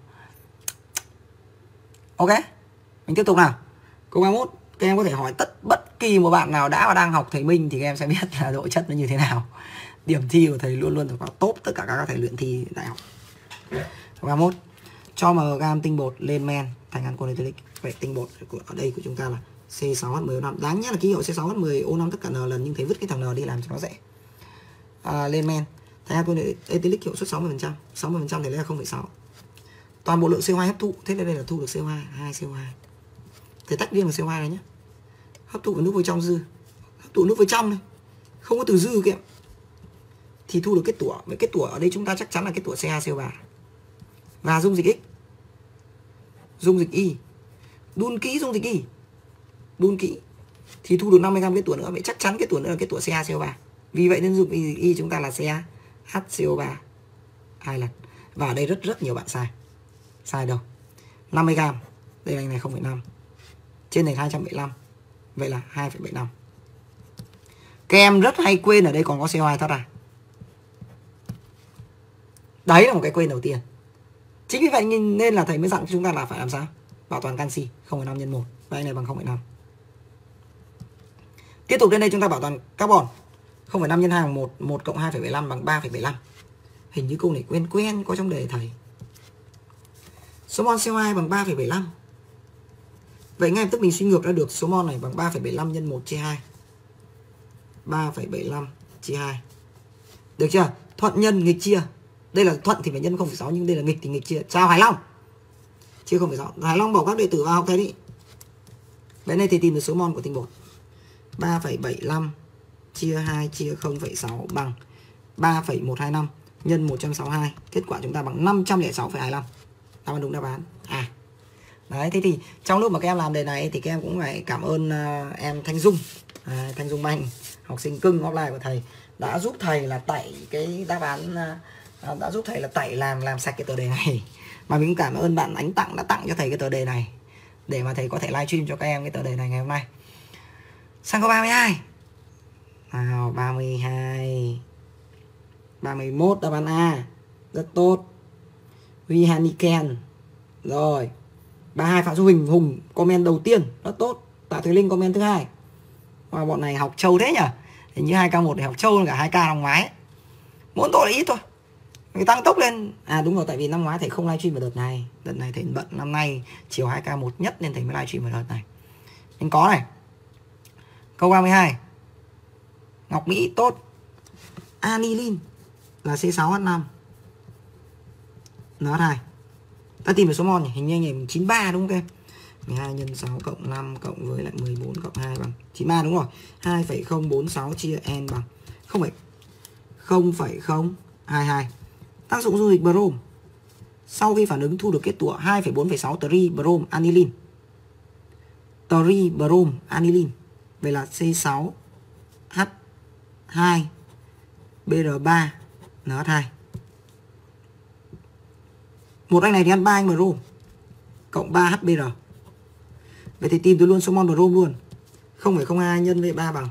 ok. Mình tiếp tục nào. Câu 31, các em có thể hỏi bất kỳ một bạn nào đã và đang học thầy Minh thì các em sẽ biết là độ chất nó như thế nào. Điểm thi của thầy luôn luôn phải có top tất cả các thầy luyện thi đại học. Câu 31, cho m tinh bột lên men thành alcoholic. Vậy tinh bột ở đây của chúng ta là C6H10O5. Đáng nhẽ là ký hiệu C6H10O5 tất cả n lần, nhưng thầy vứt cái thằng n đi làm cho nó dễ. Lên men thành alcoholic hiệu suất 60%. 60% thì lấy là 0,6. Toàn bộ lượng CO2 hấp thụ, thế nên đây là thu được CO2, 2 CO2. Thầy tách riêng là CO2 này nhé. Hấp thụ với nước với trong dư. Hấp thụ nước với trong này. Không có từ dư kìa. Thì thu được kết tủa. Vậy kết tủa ở đây chúng ta chắc chắn là kết tủa C2CO3. Và dung dịch X. Dung dịch Y. Đun kỹ dung dịch Y. Đun kỹ. Thì thu được 50g kết tủa nữa. Vậy chắc chắn kết tủa nữa là kết tủa C2CO3. Vì vậy nên dung dịch Y chúng ta là CaHCO3 2 lần. Và ở đây rất nhiều bạn sai. Sai đâu? 50g. Đây là này 0,5. Trên này 275. Vậy là 2,75. Các em rất hay quên ở đây còn có CO2 thoát ra. Đấy là một cái quên đầu tiên. Chính vì vậy nên là thầy mới dặn chúng ta là phải làm sao? Bảo toàn canxi 0,5 nhân 1. Vậy này bằng 0,5. Tiếp tục đến đây chúng ta bảo toàn carbon 0,5 nhân 2 bằng 1. 1 cộng 2,75 bằng 3,75. Hình như câu này quen có trong đề thầy. Số mol CO2 bằng 3,75. Vậy ngay lập tức mình suy ngược ra được số mol này bằng 3,75 nhân 1 chia 2. 3,75 chia 2. Được chưa? Thuận nhân nghịch chia. Đây là thuận thì phải nhân 0,6, nhưng đây là nghịch thì nghịch chia. Chào Hải Long. Chia 0,6. Hải Long bảo các đệ tử vào học thầy đi. Vậy này thì tìm được số mol của tinh bột. 3,75 chia 2 chia 0,6 bằng 3,125 nhân 162. Kết quả chúng ta bằng 506,25. Đáp án đúng đáp án. Đấy, thế thì trong lúc mà các em làm đề này thì các em cũng phải cảm ơn em Thanh Dung. Thanh Dung Banh, học sinh cưng offline của thầy, đã giúp thầy là tẩy cái đáp án, đã giúp thầy là tẩy làm sạch cái tờ đề này. Mà mình cũng cảm ơn bạn Ánh Tặng đã tặng cho thầy cái tờ đề này để mà thầy có thể livestream cho các em cái tờ đề này ngày hôm nay. Sang câu 32. Nào, 32. 31 đáp án A. Rất tốt. Huy Haniken. Rồi. 32 Phạm Du Hùng comment đầu tiên, rất tốt. Tạ Thùy Linh comment thứ hai. Và bọn này học trâu thế nhỉ? Hình như 2K1 để học trâu hơn cả 2K năm ngoái ấy. Mỗi tội là ít thôi. Người tăng tốc lên. Đúng rồi, tại vì năm ngoái thầy không livestream vào đợt này. Đợt này thầy bận, năm nay chiều 2K1 nhất nên thầy mới livestream vào đợt này. Nên có này. Câu 32. Ngọc Mỹ tốt. Anilin là C6H5 NH2. Ta tìm được số mol nhỉ? Hình như anh này 93 đúng không em? 12 nhân 6 cộng 5 cộng với lại 14 cộng 2 bằng 93 đúng rồi. 2,046 chia n bằng 0,022. Tác dụng dung dịch brom. Sau khi phản ứng thu được kết tủa 2,4,6 tri brom anilin. Tri brom anilin. Vậy là C6H2 Br3 NH2. Một anh này thì ăn 3 anh brom cộng 3 HBr. Vậy thì tìm tôi luôn số mol brom luôn. 0,02 nhân với 3 bằng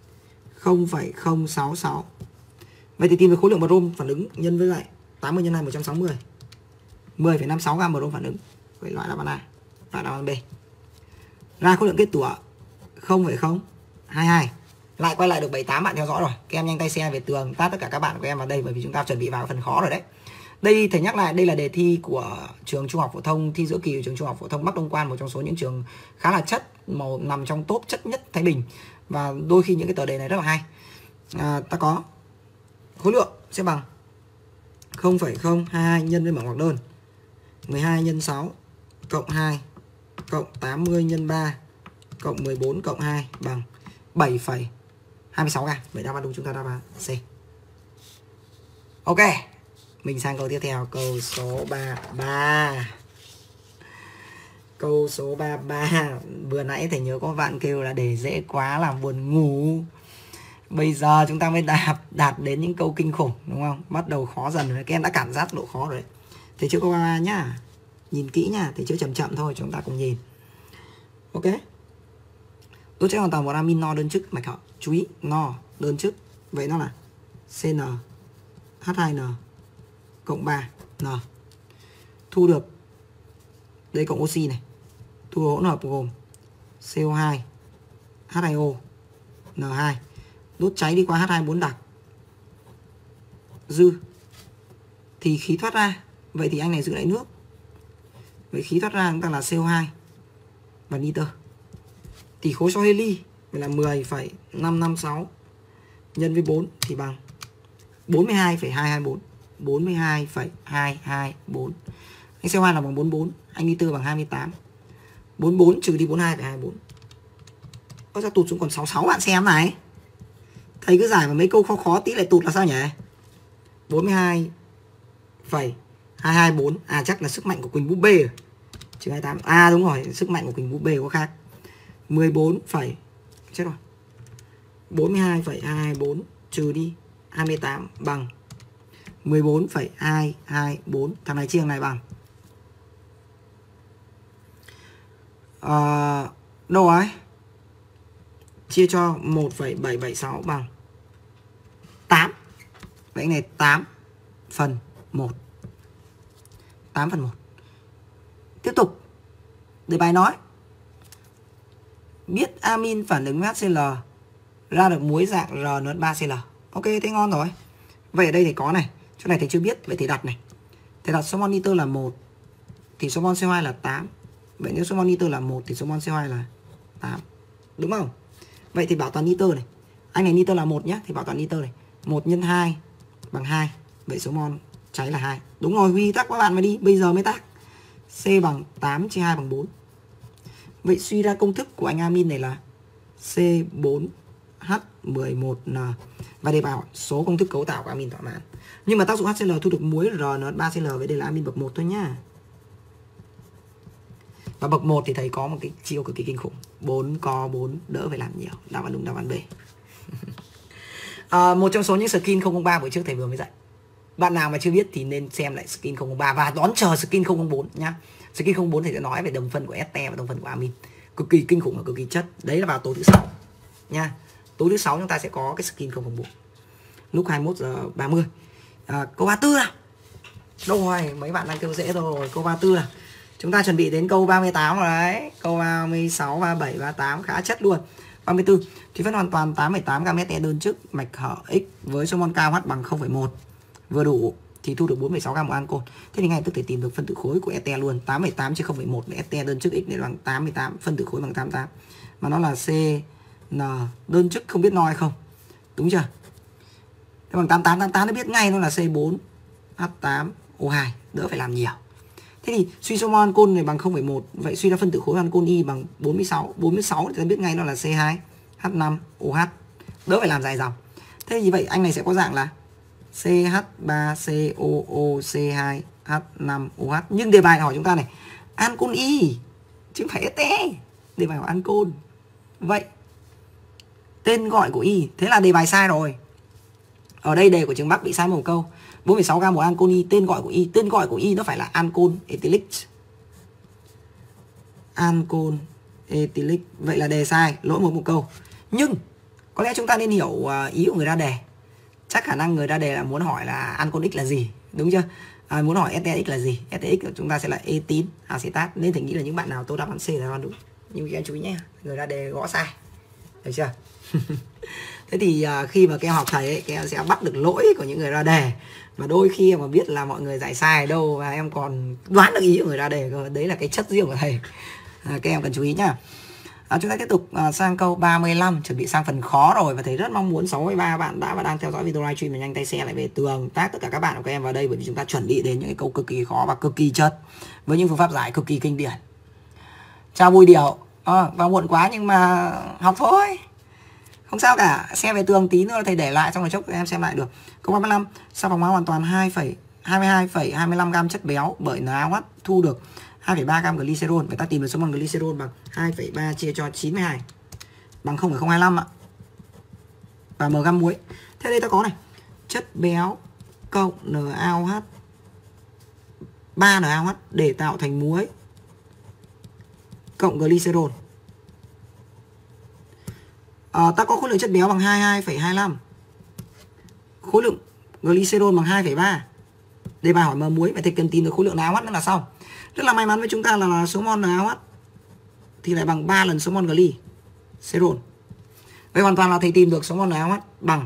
0,066. Vậy thì tìm được khối lượng brom phản ứng nhân với lại 80 nhân 2 160. 10,56 gam brom phản ứng. Vậy loại đáp án A, loại đáp án B. Ra khối lượng kết tủa 0,022. Lại quay lại được 78 bạn theo dõi rồi. Các em nhanh tay share về tường, tag tất cả các bạn của em vào đây bởi vì chúng ta chuẩn bị vào phần khó rồi đấy. Đây thầy nhắc lại, đây là đề thi của trường trung học phổ thông, thi giữa kỳ của trường trung học phổ thông Bắc Đông Quan, một trong số những trường khá là chất, nằm trong top chất nhất Thái Bình. Và đôi khi những cái tờ đề này rất là hay. Ta có khối lượng sẽ bằng 0,022 nhân với mở ngoặc đơn 12 nhân 6 cộng 2 cộng 80 nhân 3 cộng 14 cộng 2 bằng 7,26 gam. Vậy đáp án đúng chúng ta đáp án C. Ok. Mình sang câu tiếp theo, câu số 33. Câu số 33. Vừa nãy thầy nhớ có bạn kêu là đề dễ quá làm buồn ngủ. Bây giờ chúng ta mới đạt đến những câu kinh khủng, đúng không? Bắt đầu khó dần rồi. Các em đã cảm giác độ khó rồi đấy. Thầy chưa câu 33 nhá. Nhìn kỹ nhá. Thầy chưa chậm thôi, chúng ta cùng nhìn. Ok. Đốt cháy hoàn toàn một amin no đơn chức mạch họ. Chú ý, no đơn chức. Vậy nó là CN H2N cộng 3N. Thu được đây cộng oxy này. Thu được hỗn hợp gồm CO2, H2O, N2. Đốt cháy đi qua H24 đặc. Dư thì khí thoát ra. Vậy thì anh này giữ lại nước. Vậy khí thoát ra chúng ta là CO2 và nitơ. Tỷ khối cho heli vậy là 10,556 nhân với 4 thì bằng 42,224. 42,224. Anh CO2 là bằng 44, anh nitơ bằng 28. 44 trừ đi 42,24. Có sao tụt xuống còn 66 bạn xem này. Thầy cứ giải mà mấy câu khó khó tí lại tụt là sao nhỉ? 42,224. À chắc là sức mạnh của Quỳnh búp bê rồi. Trừ 28. À đúng rồi, sức mạnh của Quỳnh búp bê có khác. 14, chết rồi. 42,224 trừ đi 28 bằng 14,224. Thằng này chia thằng này bằng đâu ấy? Chia cho 1,776 bằng 8. Vậy này 8 phần 1. 8 phần 1. Tiếp tục. Đề bài nói biết amin phản ứng với HCl ra được muối dạng RNH3Cl. Ok, thế ngon rồi. Vậy ở đây thì có này. Chỗ này thầy chưa biết. Vậy thì đặt này. Thầy đặt số mol nitơ là 1 thì số mol CO2 là 8. Vậy nếu số mol nitơ là 1 thì số mol CO2 là 8. Đúng không? Vậy thì bảo toàn nitơ này. Anh này nitơ là 1 nhé. Thì bảo toàn nitơ này. 1 nhân 2 bằng 2. Vậy số mol cháy là 2. Đúng rồi, Huy tắc các bạn mà đi. Bây giờ mới tắc. C bằng 8 chia 2 bằng 4. Vậy suy ra công thức của anh amin này là C4H11N. Và để bảo số công thức cấu tạo của amin thỏa mãn. Nhưng mà tác dụng HCl thu được muối RNH3Cl. Vậy đây là amin bậc 1 thôi nhá. Và bậc 1 thì thầy có một cái chiêu cực kỳ kinh khủng. 4 co 4 đỡ phải làm nhiều. Đáp án đúng, đáp án B. Một trong số những skin 003 buổi trước thầy vừa mới dạy. Bạn nào mà chưa biết thì nên xem lại skin 003 và đón chờ skin 004 nhá. Skin 04 thì sẽ nói về đồng phân của este và đồng phân của amin. Cực kỳ kinh khủng và cực kỳ chất. Đấy là vào tối thứ 6 nha. Tối thứ 6 chúng ta sẽ có cái skin 004. Lúc 21h30. Câu 34 nào. Đâu rồi, mấy bạn đang kêu dễ rồi. Câu 34 nào. Chúng ta chuẩn bị đến câu 38 rồi đấy. Câu 36, 37, 38 khá chất luôn. 34. Thì phân hoàn toàn 8,8 gam este đơn chức mạch hở X với số mol KH bằng 0,1 vừa đủ thì thu được 4,6 gam của ancol. Thế thì ngay tức thể tìm được phân tử khối của este luôn. 8,8 chia 0,1 để este đơn chức X để bằng 88, phân tử khối bằng 88. Mà nó là CN đơn chức không biết nói không. Đúng chưa? Thế bằng 88 nó biết ngay nó là C4H8O2, đỡ phải làm nhiều. Thế thì suy số mol ancol này bằng 0,1, vậy suy ra phân tử khối ancol Y bằng 46. 46 thì ta biết ngay nó là C2H5OH, đỡ phải làm dài dòng. Thế thì vậy anh này sẽ có dạng là CH3COOC2H5OH. Nhưng đề bài hỏi chúng ta này, ancol Y chứ không phải este. Đề bài hỏi ancol. Vậy tên gọi của Y, thế là đề bài sai rồi. Ở đây đề của trường Bắc bị sai một câu. 4,6 gam của ancol Y, tên gọi của Y, tên gọi của Y nó phải là ancol ethylic. Ancol ethylic. Vậy là đề sai, lỗi một câu. Nhưng có lẽ chúng ta nên hiểu ý của người ra đề. Chắc khả năng người ra đề là muốn hỏi là ancol X là gì, đúng chưa? Muốn hỏi STX là gì? STX của chúng ta sẽ là etin acetat. Nên thầy nghĩ là những bạn nào tô đáp án C là đoán đúng. Nhưng các anh chú ý nhé, người ra đề gõ sai. Được chưa? Thế thì khi mà các em học thầy ấy, các em sẽ bắt được lỗi của những người ra đề. Và đôi khi mà biết là mọi người giải sai ở đâu và em còn đoán được ý của người ra đề cơ. Đấy là cái chất riêng của thầy. Các em cần chú ý nhá. Chúng ta tiếp tục sang câu 35, chuẩn bị sang phần khó rồi. Và thầy rất mong muốn 63 bạn đã và đang theo dõi video livestream và nhanh tay share lại về tường, tag tất cả các bạn của các em vào đây, bởi vì chúng ta chuẩn bị đến những cái câu cực kỳ khó và cực kỳ chất với những phương pháp giải cực kỳ kinh điển. Chào Bùi Điểu. Vào muộn quá nhưng mà học thôi, không sao cả. Xem về tường tí nữa thầy để lại xong rồi chốc em xem lại được. Câu 35, xà phòng hóa hoàn toàn 22,25 gam chất béo bởi NaOH thu được 2,3 gam glycerol. Vậy ta tìm được số mol glycerol bằng 2,3 chia cho 92 bằng 0,025 ạ. Và m gam muối. Thế đây ta có này, chất béo cộng NaOH 3 NaOH để tạo thành muối cộng glycerol. Ta có khối lượng chất béo bằng 22,25. Khối lượng Glycerol bằng 2,3. Đề bài hỏi M muối, vậy thì cần tìm được khối lượng NaOH nữa là xong. Rất là may mắn với chúng ta là số mol NaOH thì lại bằng 3 lần số mol glycerol. Vậy hoàn toàn là thầy tìm được số mol NaOH bằng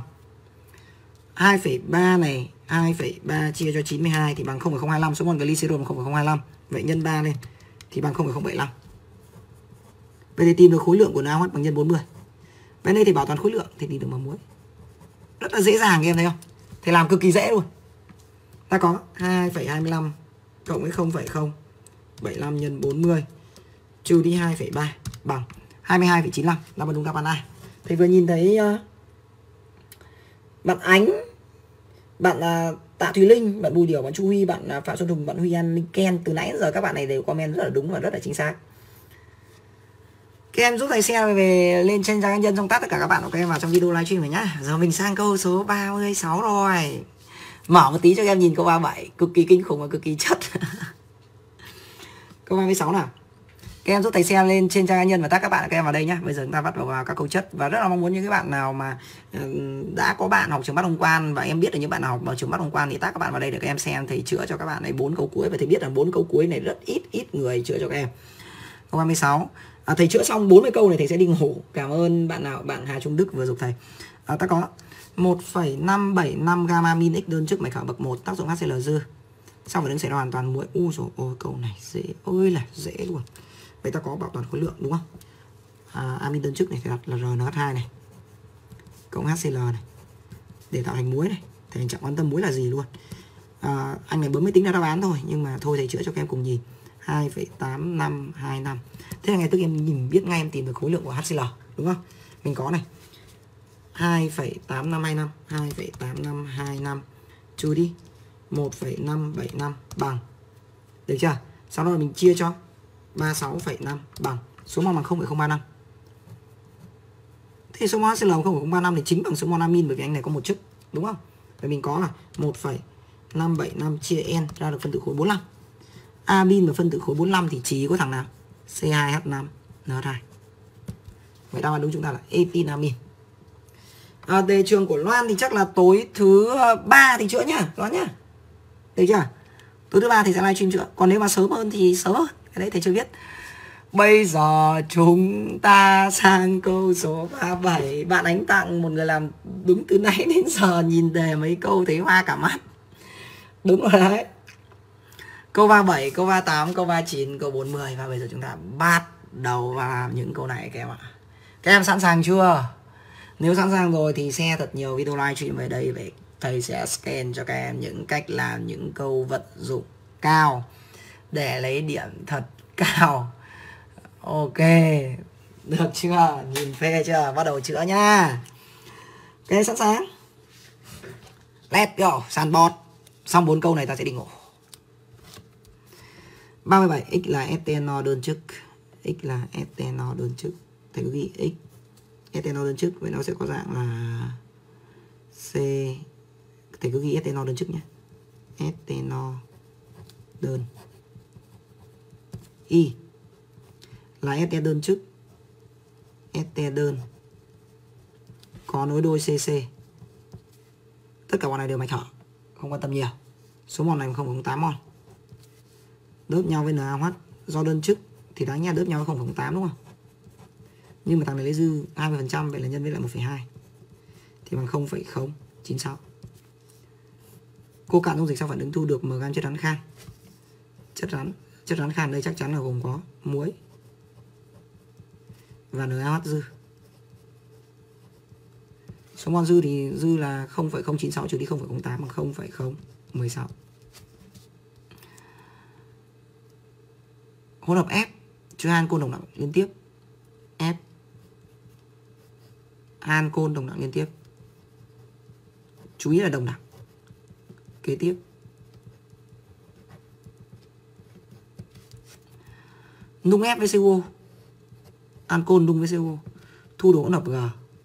2,3 này, 2,3 chia cho 92 thì bằng 0,025, số mol glycerol bằng 0,025. Vậy nhân 3 lên thì bằng 0,075. Vậy thì tìm được khối lượng của NaOH bằng nhân 40. Bên đây thì bảo toàn khối lượng thì tìm được M muối. Rất là dễ dàng em thấy không? Thầy làm cực kỳ dễ luôn. Ta có 2,25 cộng với 0,075 nhân 40 trừ đi 2,3 bằng 22,95. Đáp án đúng đáp án A. Thầy vừa nhìn thấy bạn Ánh, bạn Tạ Thùy Linh, bạn Bùi Điểu, bạn Chu Huy, bạn Phạm Xuân Hùng, bạn Huy An Linh Ken. Từ nãy đến giờ các bạn này đều comment rất là đúng và rất là chính xác. Các em giúp thầy share về lên trên trang cá nhân, xong tắt tất cả các bạn của các em vào trong video livestream này nhá. Giờ mình sang câu số 36 rồi. Mở một tí cho các em nhìn câu 37, cực kỳ kinh khủng và cực kỳ chất. Câu 36 nào. Các em giúp thầy share lên trên trang cá nhân và tag các bạn của các em vào đây nhá. Bây giờ chúng ta bắt đầu vào các câu chất và rất là mong muốn những cái bạn nào mà đã có bạn học trường Bát Hồng Quan và em biết là những bạn nào học ở trường Bát Hồng Quan thì tag các bạn vào đây để các em xem thầy chữa cho các bạn này 4 câu cuối, và thầy biết là 4 câu cuối này rất ít người chữa cho các em. Câu 36. Thầy chữa xong 40 câu này thầy sẽ đi ngủ. Cảm ơn bạn nào, bạn Hà Trung Đức vừa dục thầy. Ta có 1,575 gam amin X đơn chức mạch khảo bậc 1, tác dụng HCl dư. Sau phản ứng xảy ra hoàn toàn muối. Rồi ôi câu này dễ ơi là dễ luôn. Vậy ta có bảo toàn khối lượng đúng không? Amin đơn chức này phải đặt là RNH2 này cộng HCl này để tạo thành muối này. Thầy chẳng quan tâm muối là gì luôn. Anh này bấm máy tính ra đáp án thôi, nhưng mà thôi thầy chữa cho các em cùng nhìn. 2,8525. Thế là ngay tức em nhìn biết ngay em tìm được khối lượng của HCl đúng không? Mình có này 2,8525, 2,8525 trừ đi 1,575 bằng, được chưa? Sau đó mình chia cho 36,5 bằng số mol bằng 0,035. Thế số mol HCl 0,035 thì chính bằng số mol amin, bởi vì anh này có một chức đúng không? Vậy mình có là 1,575 chia n ra được phân tử khối 45. Amin và phân tử khối 45 thì chỉ có thằng nào? C2H5NH2. Vậy đáp án đúng chúng ta là ethinamin. Đề trường của Loan thì chắc là tối thứ 3 thì chữa nhá, Loan nhá. Được chưa? Tối thứ 3 thì sẽ livestream chữa. Còn nếu mà sớm hơn thì sớm hơn. Cái đấy thầy chưa biết. Bây giờ chúng ta sang câu số 37. Bạn Ánh Tặng, một người làm đúng từ nãy đến giờ nhìn đề mấy câu thấy hoa cả mắt. Đúng rồi đấy. Câu 37, câu 38, câu 39, câu 40. Và bây giờ chúng ta bắt đầu vào những câu này các em ạ. Các em sẵn sàng chưa? Nếu sẵn sàng rồi thì share thật nhiều video livestream về đây. Về thầy sẽ scan cho các em những cách làm những câu vận dụng cao để lấy điểm thật cao. Ok, được chưa? Nhìn phê chưa? Bắt đầu chữa nhá. Ok, sẵn sàng. Let's go, sàn bọt. Xong 4 câu này ta sẽ đi ngủ. 37, x là ethanol đơn chức. X là ethanol đơn chức. Thầy cứ ghi x ethanol đơn chức, vậy nó sẽ có dạng là C. Thầy cứ ghi ethanol đơn chức nhé. Ethanol đơn. Y là ete đơn chức. Ete đơn có nối đôi CC. Tất cả bọn này đều mạch hở, không quan tâm nhiều. Số mol này 0,08 mol. Đớp nhau với NaOH. Do đơn chức thì đáng nhẽ đớp nhau với 0,08 đúng không? Nhưng mà thằng này lấy dư 20%, vậy là nhân với lại 1,2 thì bằng 0,096. Cô cạn dung dịch sau phản ứng thu được 10 gam chất rắn khan. Chất rắn khan đây chắc chắn là gồm có muối và NaOH dư. Số mol dư thì dư là 0,096 trừ đi 0,08 bằng 0,016. Hỗn hợp F chứa ancol đồng đẳng liên tiếp. F ancol đồng đẳng liên tiếp. Chú ý là đồng đẳng. Kế tiếp nung F với CO. Ancol nung với CO. Thu được hỗn hợp G.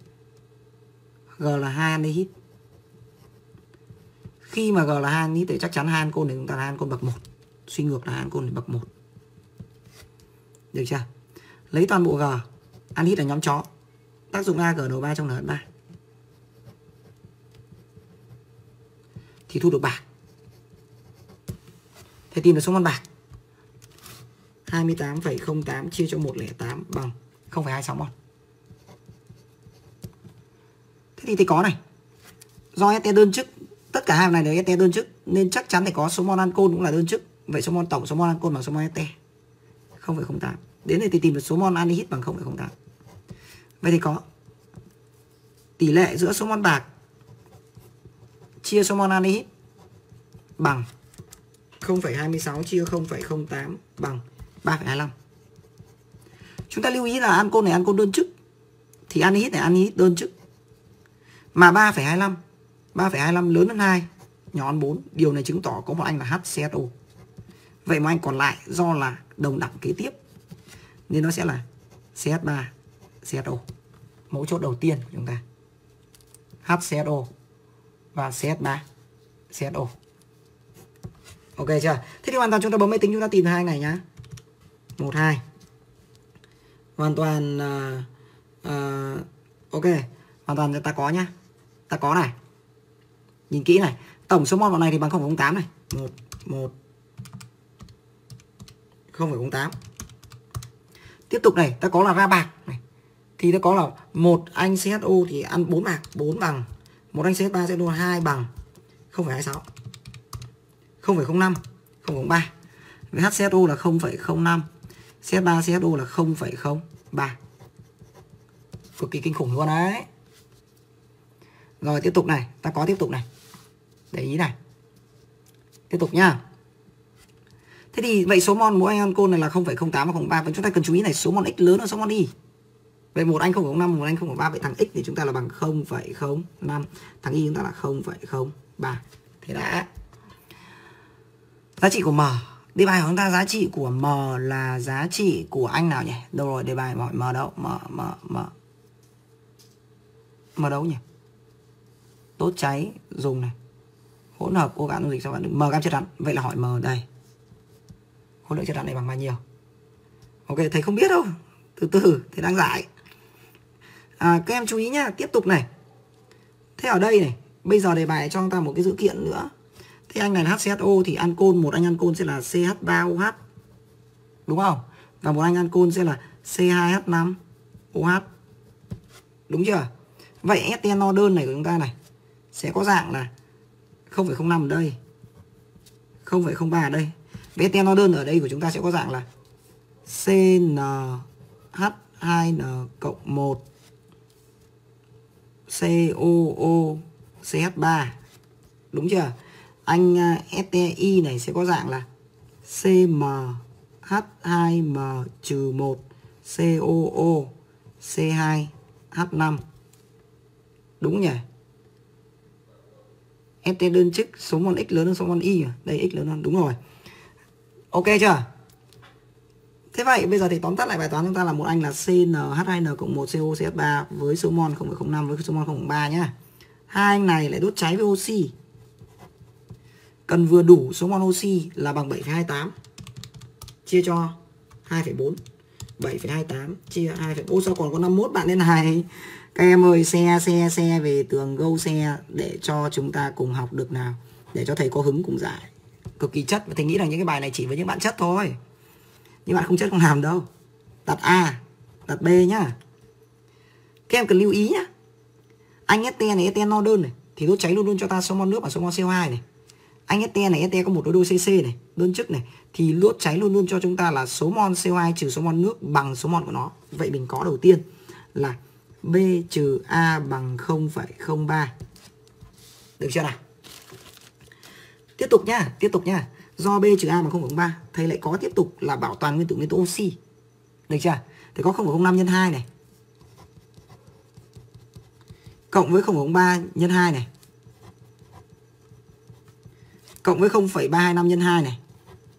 G là 2 aldehyde. Khi mà G là 2 aldehyde thì chắc chắn 2 ancol này chúng ta là ancol bậc 1. Suy ngược là ancol này bậc 1. Được chưa? Lấy toàn bộ G. Aldehyde là nhóm chó. Tác dụng AGNO3 trong NH3. thì thu được bạc. Thầy tìm được số mol bạc 28,08 chia cho 108 bằng 0,26 mol. Thế thì thầy có này, do ST đơn chức, tất cả hai này đều ST đơn chức nên chắc chắn phải có số mol ancol cũng là đơn chức. Vậy số mol tổng số mol ancol bằng số mol ST 0,08. Đến đây thì tìm được số mol anhydride bằng 0,08. Vậy thì có tỷ lệ giữa số mol bạc chia số mol anhydride bằng 0,26 chia 0,08 bằng 3,25. Chúng ta lưu ý là ancol này ancol đơn chức thì anhydride này anhydride đơn chức. Mà 3,25 lớn hơn 2, nhỏ hơn 4. Điều này chứng tỏ có một anh là HCSO. Vậy mà anh còn lại do là đồng đẳng kế tiếp nên nó sẽ là CH3 CSO. Mấu chốt đầu tiên của chúng ta HCSO và CH3 CSO. Ok chưa? Thế thì hoàn toàn chúng ta bấm máy tính chúng ta tìm hai anh này nhá. 1 2. Hoàn toàn ok, hoàn toàn ta có nhá. Ta có này. Nhìn kỹ này, tổng số mol vào này thì bằng 0,08 này. 1 0,08. Tiếp tục này, ta có là ra bạc này. Thì ta có là một anh CSO thì ăn 4 bạc, 4 bằng. Một anh CH3 sẽ luôn 2 bằng 0,26. 0,05, 0,03. Với HCSO là 0,05, CH3 CSO là 0,03. Cực kỳ kinh khủng luôn đấy. Rồi tiếp tục này, ta có tiếp tục này. Để ý này. Tiếp tục nhá. Thế thì vậy số mol mỗi anh ancol này là 0,08 và 0,3. Và chúng ta cần chú ý này, số mol X lớn hơn số mol Y. Vậy một anh 0,05, một anh 0,3. Vậy thằng X thì chúng ta là bằng 0,05. Thằng Y chúng ta là 0,03. Thế đã. Giá trị của M. Đề bài của chúng ta giá trị của M là giá trị của anh nào nhỉ? Đâu rồi, đề bài hỏi M đâu? M đâu nhỉ? Đốt cháy dùng này. Hỗn hợp ô cạn dung dịch sau bạn M gam chất rắn. Vậy là hỏi M đây. Khối lượng chất rắn này bằng bao nhiêu? Ok, thầy không biết đâu. Từ từ, thầy đang giải. Các em chú ý nhá, tiếp tục này. Thế ở đây này, bây giờ đề bài cho chúng ta một cái dữ kiện nữa. Thế anh này là HCSO thì ancol, một anh ancol sẽ là CH3OH. Đúng không? Và một anh ancol sẽ là C2H5OH. Đúng chưa? Vậy etanol đơn này của chúng ta này sẽ có dạng là 0,05 ở đây, 0,03 ở đây. Với etanol đơn ở đây của chúng ta sẽ có dạng là CnH2n cộng 1 COOCH3. Đúng chưa? Anh STI này sẽ có dạng là CmH2m trừ 1 COOC2H5. Đúng nhỉ? ST đơn chức số mol X lớn hơn số mol Y. Đây X lớn hơn, đúng rồi. Ok chưa? Thế vậy bây giờ thì tóm tắt lại bài toán chúng ta là một anh là CnH2n cộng 1 COCH3 với số mol 0,05 với số mol 0,3 nhá. Hai anh này lại đốt cháy với oxy. Cần vừa đủ số mol oxy là bằng 7,28 chia cho 2,4. 7,28 chia 2,4. Sao còn có 51 bạn nên này. Các em ơi, xe về tường gâu xe để cho chúng ta cùng học được nào. Để cho thầy có hứng cùng giải. Cực kỳ chất. Và thầy nghĩ là những cái bài này chỉ với những bạn chất thôi. Những bạn không chất không làm đâu. Đặt A, đặt B nhá. Các em cần lưu ý nhá. Anh ST này, etanol đơn này thì đốt cháy luôn luôn cho ta số mol nước và số mol CO2 này. Anh ST này, ST có một đôi CC này, đơn chức này thì đốt cháy luôn luôn cho chúng ta là số mol CO2 trừ số mol nước bằng số mol của nó. Vậy mình có đầu tiên là B trừ A bằng 0,03. Được chưa nào? Tiếp tục nhá. Do B trừ A bằng 0,03, thầy lại có tiếp tục là bảo toàn nguyên tố oxy. Được chưa? Thì có 0,05 nhân 2 này. Cộng với 0,03 nhân 2 này. Cộng với 0,325 nhân 2 này.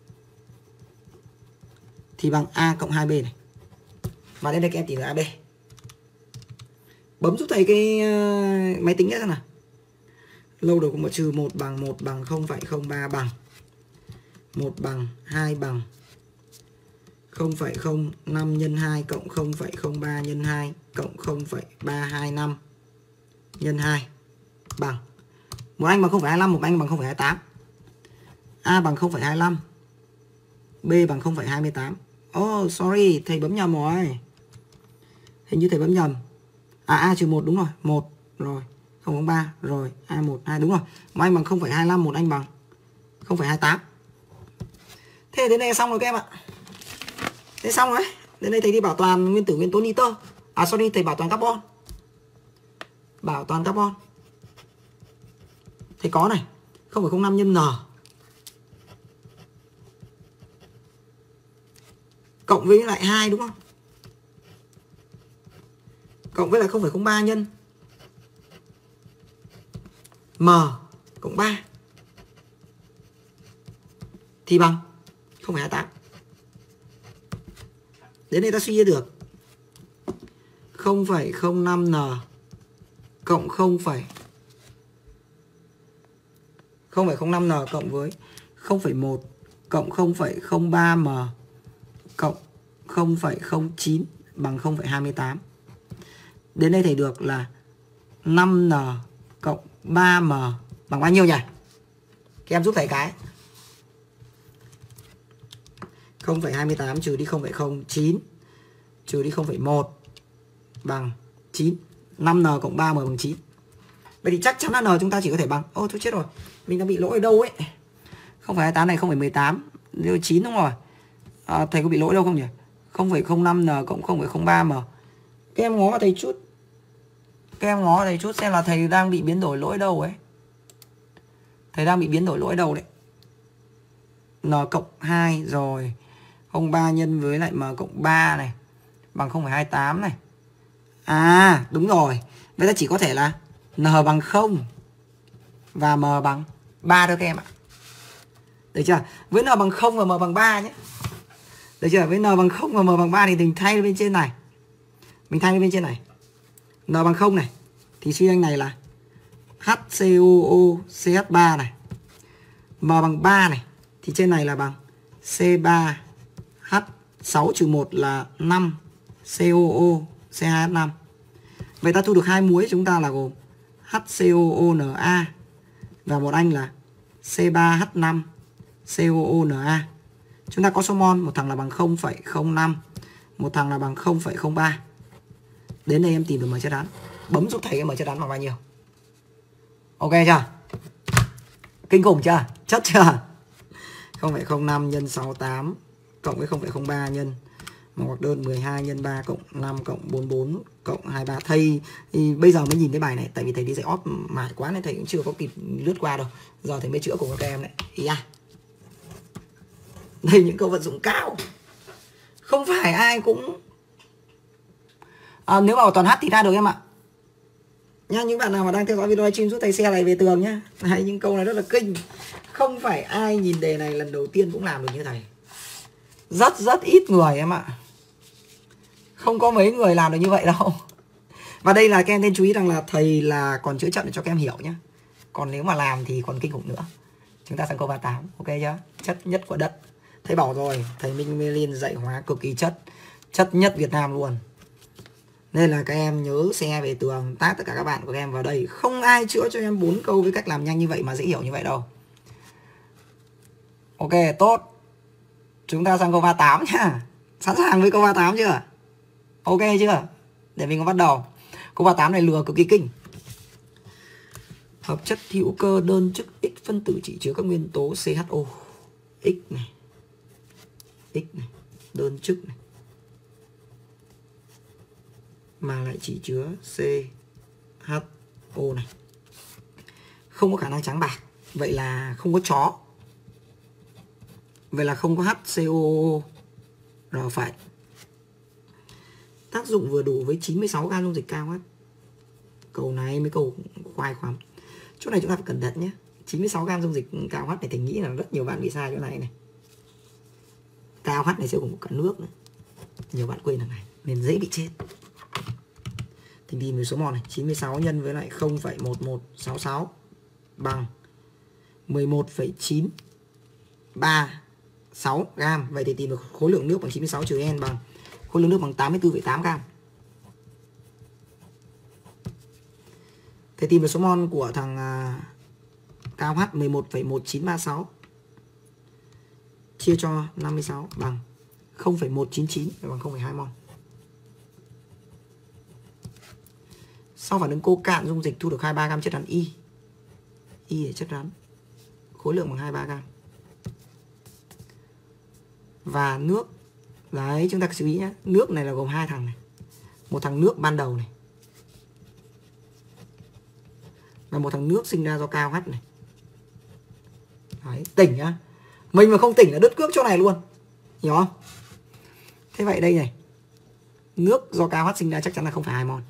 Thì bằng A cộng 2B này. Và đến đây các em tìm ra AB. Bấm giúp thầy cái máy tính nữa xem nào. Lâu đầu cũng một trừ 1 bằng 0,03 bằng 1 bằng 2 bằng 0,05 nhân 2 cộng 0,03 nhân 2 cộng 0,325 nhân 2 bằng Một anh bằng 0,25, một anh bằng 0,28. A bằng 0,25, B bằng 0,28. Oh sorry, thầy bấm nhầm rồi. Hình như thầy bấm nhầm. A trừ 1 đúng rồi, 1 rồi, 0,3 rồi, A1, 2 đúng rồi. Một anh bằng 0,25, một anh bằng 0,28. Thế đến đây xong rồi các em ạ. Thế xong rồi. Đến đây thầy đi bảo toàn nguyên tử nguyên tố nitơ. À sorry, thầy bảo toàn carbon. Bảo toàn carbon. Thầy có này, 0,05 nhân N cộng với lại 2 đúng không? Cộng với lại 0,03 nhân M cộng 3 thì bằng 0,28. Đến đây ta suy ra được 0,05 N cộng 0,05 N cộng với 0,1 cộng 0,03 M cộng 0,09 bằng 0,28. Đến đây thầy được là 5N cộng 3M bằng bao nhiêu nhỉ? Các em giúp thầy cái. 0,28 trừ đi 0,09 trừ đi 0,1 bằng 9. 5N cộng 3M bằng 9. Vậy thì chắc chắn là N chúng ta chỉ có thể bằng. Ô thôi chết rồi, mình đã bị lỗi ở đâu ấy. 0,28 này 0,18 9 đúng rồi. Thầy có bị lỗi đâu không nhỉ? 0,05N cộng 0,03M. Các em ngó vào thầy chút. Các em ngó vào thầy chút xem là thầy đang bị biến đổi lỗi đâu ấy. Thầy đang bị biến đổi lỗi đâu đấy. N cộng 2 rồi 0,3 nhân với lại M cộng 3 này bằng 0,28 này. À đúng rồi. Vậy ta chỉ có thể là N bằng 0 và M bằng 3 thôi các em ạ. Được chưa? Với N bằng 0 và M bằng 3 nhé. Được chưa? Với N bằng 0 và M bằng 3 thì mình thay lên bên trên này. Mình thay lên bên trên này. N bằng 0 này thì suy anh này là HCOO CH3 này. M bằng 3 này thì trên này là bằng C3H6 trừ 1 là 5 COO CH5. Vậy ta thu được hai muối chúng ta là gồm HCOONA và một anh là C3H5 COONA. Chúng ta có số mol, một thằng là bằng 0,05, một thằng là bằng 0,03. Đến đây em tìm được M chất rắn. Bấm giúp thầy cái M chất rắn bằng bao nhiêu. Ok chưa? Kinh khủng chưa? Chất chưa? 0,05 nhân 68 cộng với 0,03 nhân một hoặc đơn 12 nhân 3 cộng 5 cộng 44 cộng 23. Thầy thì bây giờ mới nhìn thấy bài này, tại vì thầy đi dạy óp mải quá nên thầy cũng chưa có kịp lướt qua đâu. Giờ thầy mới chữa cùng các em đấy. Ý à. Đây những câu vận dụng cao. Không phải ai cũng nếu bảo toàn H thì ra được em ạ. Nha, những bạn nào mà đang theo dõi video livestream giúp thầy share này về tường nhá. Đấy, những câu này rất là kinh. Không phải ai nhìn đề này lần đầu tiên cũng làm được như thầy. Rất ít người em ạ. Không có mấy người làm được như vậy đâu. Và đây là các em nên chú ý rằng là thầy là còn chữa chậm để cho các em hiểu nhé. Còn nếu mà làm thì còn kinh khủng nữa. Chúng ta sang câu 38. Ok chưa? Chất nhất của đất. Thầy bảo rồi, thầy Minh Mê Linh dạy hóa cực kỳ chất. Chất nhất Việt Nam luôn. Nên là các em nhớ share về tường, tag tất cả các bạn của các em vào đây. Không ai chữa cho em 4 câu với cách làm nhanh như vậy mà dễ hiểu như vậy đâu. Ok, tốt. Chúng ta sang câu 38 nhá. Sẵn sàng với câu 38 chưa? Ok chưa? Để mình có bắt đầu. Câu 38 này lừa cực kỳ kinh. Hợp chất hữu cơ đơn chức X phân tử chỉ chứa các nguyên tố CHO. X này. X này. Đơn chức này. Mà lại chỉ chứa CHO này. Không có khả năng trắng bạc. Vậy là không có chó. Vậy là không có HCOO. Rồi phải. Tác dụng vừa đủ với 96 gam dung dịch cao hết. Câu này mới câu khoai khoắm. Chỗ này chúng ta phải cẩn thận nhé. 96 gam dung dịch cao H này thì nghĩ là rất nhiều bạn bị sai chỗ này này. Cao H này sẽ cùng cả nước nữa. Nhiều bạn quên thằng này nên dễ bị chết. Thì tìm về số mol này, 96 nhân với lại 0,1166 bằng 11,936 gam. Vậy thì tìm được khối lượng nước bằng 96 trừ N bằng khối lượng nước bằng 84,8 gam. Thế tìm được số mol của thằng cao H 11,1936 chia cho 56 bằng 0,199 bằng 0,2 mol. Sau phản ứng cô cạn dung dịch thu được 23 gam chất rắn Y. Y là chất rắn. Khối lượng bằng 23 gam. Và nước. Đấy, chúng ta chú ý nhé. Nước này là gồm hai thằng này. Một thằng nước ban đầu này. Và một thằng nước sinh ra do cao H này. Đấy, tỉnh nhá. Mình mà không tỉnh là đứt cước chỗ này luôn. Hiểu không? Thế vậy đây này. Nước do cao H sinh ra chắc chắn là 0,2 mol.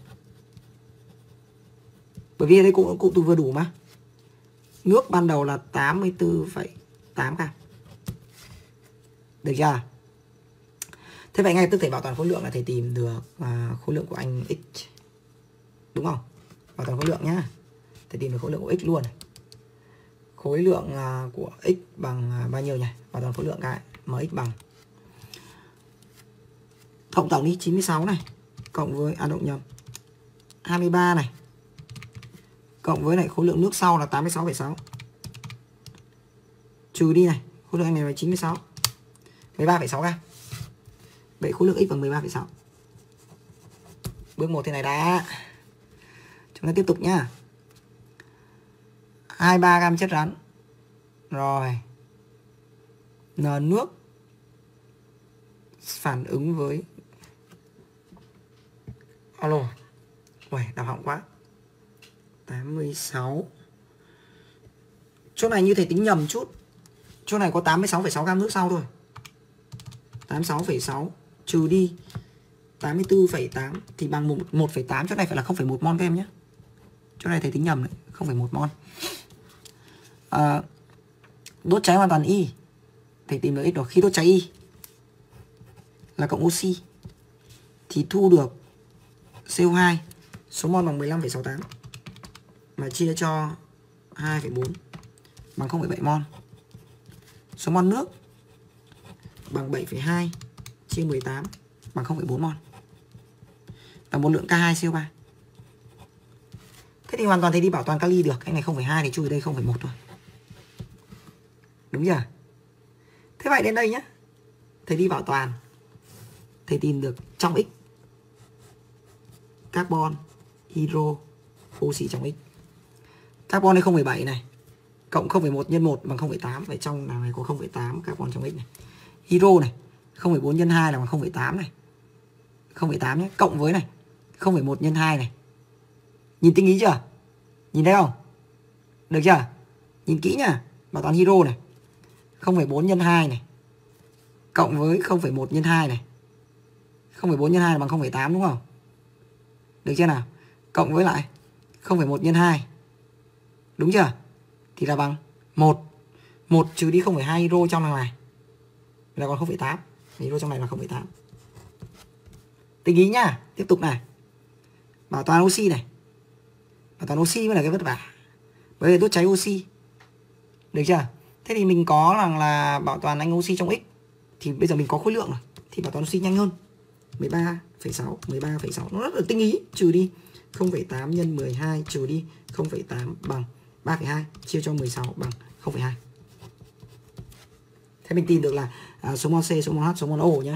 Bởi vì đây cụm từ vừa đủ mà. Nước ban đầu là 84,8 gam. Được chưa? Thế vậy ngay tức thầy bảo toàn khối lượng là thầy tìm được khối lượng của anh X. Đúng không? Bảo toàn khối lượng nhá. Thầy tìm được khối lượng của X luôn này. Khối lượng của X bằng bao nhiêu nhỉ? Bảo toàn khối lượng cái MX bằng tổng đi 96 này cộng với động nhầm 23 này cộng với lại khối lượng nước sau là 86,6 trừ đi này khối lượng này là 96 13,6 gam. Vậy khối lượng X bằng 13,6. Bước 1 thế này đã. Chúng ta tiếp tục nhá. 23 gam chất rắn. Rồi. N nước phản ứng với alo. Uầy, đau họng quá. 86. Chỗ này như thầy tính nhầm chút. Chỗ này có 86,6 gam nước sau thôi. 86,6 trừ đi 84,8 thì bằng 1,8. Chỗ này phải là 0,1 mol các em nhé. Chỗ này thầy tính nhầm đấy, 0,1 mol. Đốt cháy hoàn toàn Y. Thầy tìm được X rồi. Khi đốt cháy Y là cộng oxy thì thu được CO2 số mol bằng 15,68 mà chia cho 2,4 bằng 0,7 mol. Số mol nước bằng 7,2 chia 18 bằng 0,4 mol. Và một lượng K2CO3. Thế thì hoàn toàn thầy đi bảo toàn kali được. Cái này 0,2 thì chui đây 0,1 thôi. Đúng chưa? Thế vậy đến đây nhé. Thầy đi bảo toàn. Thầy tìm được trong X carbon, hydro, oxy trong X. Carbon đây 0,7 này. Cộng 0,1 nhân 1 bằng 0,8. Vậy trong này có 0,8 carbon trong X này. Hydro này 0,4 nhân 2 là bằng 0,8 này. 0,8 nhé. Cộng với này 0,1 nhân 2 này. Nhìn tinh ý chưa? Nhìn thấy không? Được chưa? Nhìn kỹ nhá. Bảo toàn hydro này 0,4 nhân 2 này cộng với 0,1 nhân 2 này. 0,4 nhân 2 là bằng 0,8 đúng không? Được chưa nào? Cộng với lại 0,1 nhân 2. Đúng chưa? Thì là bằng 1. 1 trừ đi 0,2 hydro trong này là còn 0,8. Hydro trong này là 0,8. Tinh ý nhá. Tiếp tục này. Bảo toàn oxy này. Bảo toàn oxy mới là cái vất vả. Bởi vì đốt cháy oxy. Được chưa? Thế thì mình có rằng là bảo toàn anh oxy trong X. Thì bây giờ mình có khối lượng rồi. Thì bảo toàn oxy nhanh hơn. 13,6. Nó rất là tinh ý. Trừ đi 0,8 nhân 12 trừ đi 0,8 bằng 3,2 chia cho 16 bằng 0,2. Thế mình tìm được là số mol C, số mol H, số mol O nhé.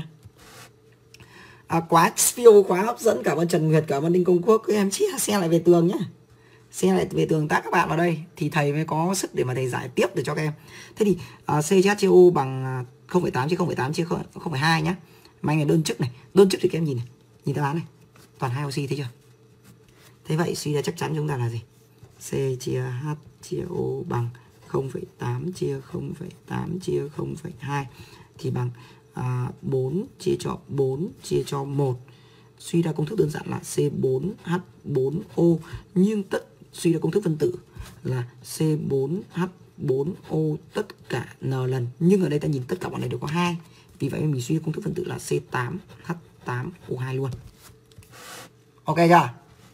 Quá phiêu, quá hấp dẫn. Cảm ơn Trần Nguyệt, cảm ơn Đinh Công Quốc. Các em chia sẻ lại về tường nhé. Xe lại về tường tác các bạn vào đây thì thầy mới có sức để mà thầy giải tiếp được cho các em. Thế thì C chia O bằng 0,8 chia 0,8 chia 0,2 nhé. Mà anh là đơn chức này. Đơn chức thì các em nhìn này. Nhìn đáp án này. Toàn hai oxy thấy chưa? Thế vậy suy ra chắc chắn chúng ta là gì? C chia H chia O bằng 0,8 chia 0,8 chia 0,2 thì bằng 4 chia cho 1. Suy ra công thức đơn giản là C4H4O, nhưng suy ra công thức phân tử là C4H4O tất cả n lần, nhưng ở đây ta nhìn tất cả bọn này đều có 2. Vì vậy mình suy ra công thức phân tử là C8H8O2 luôn. Ok chưa?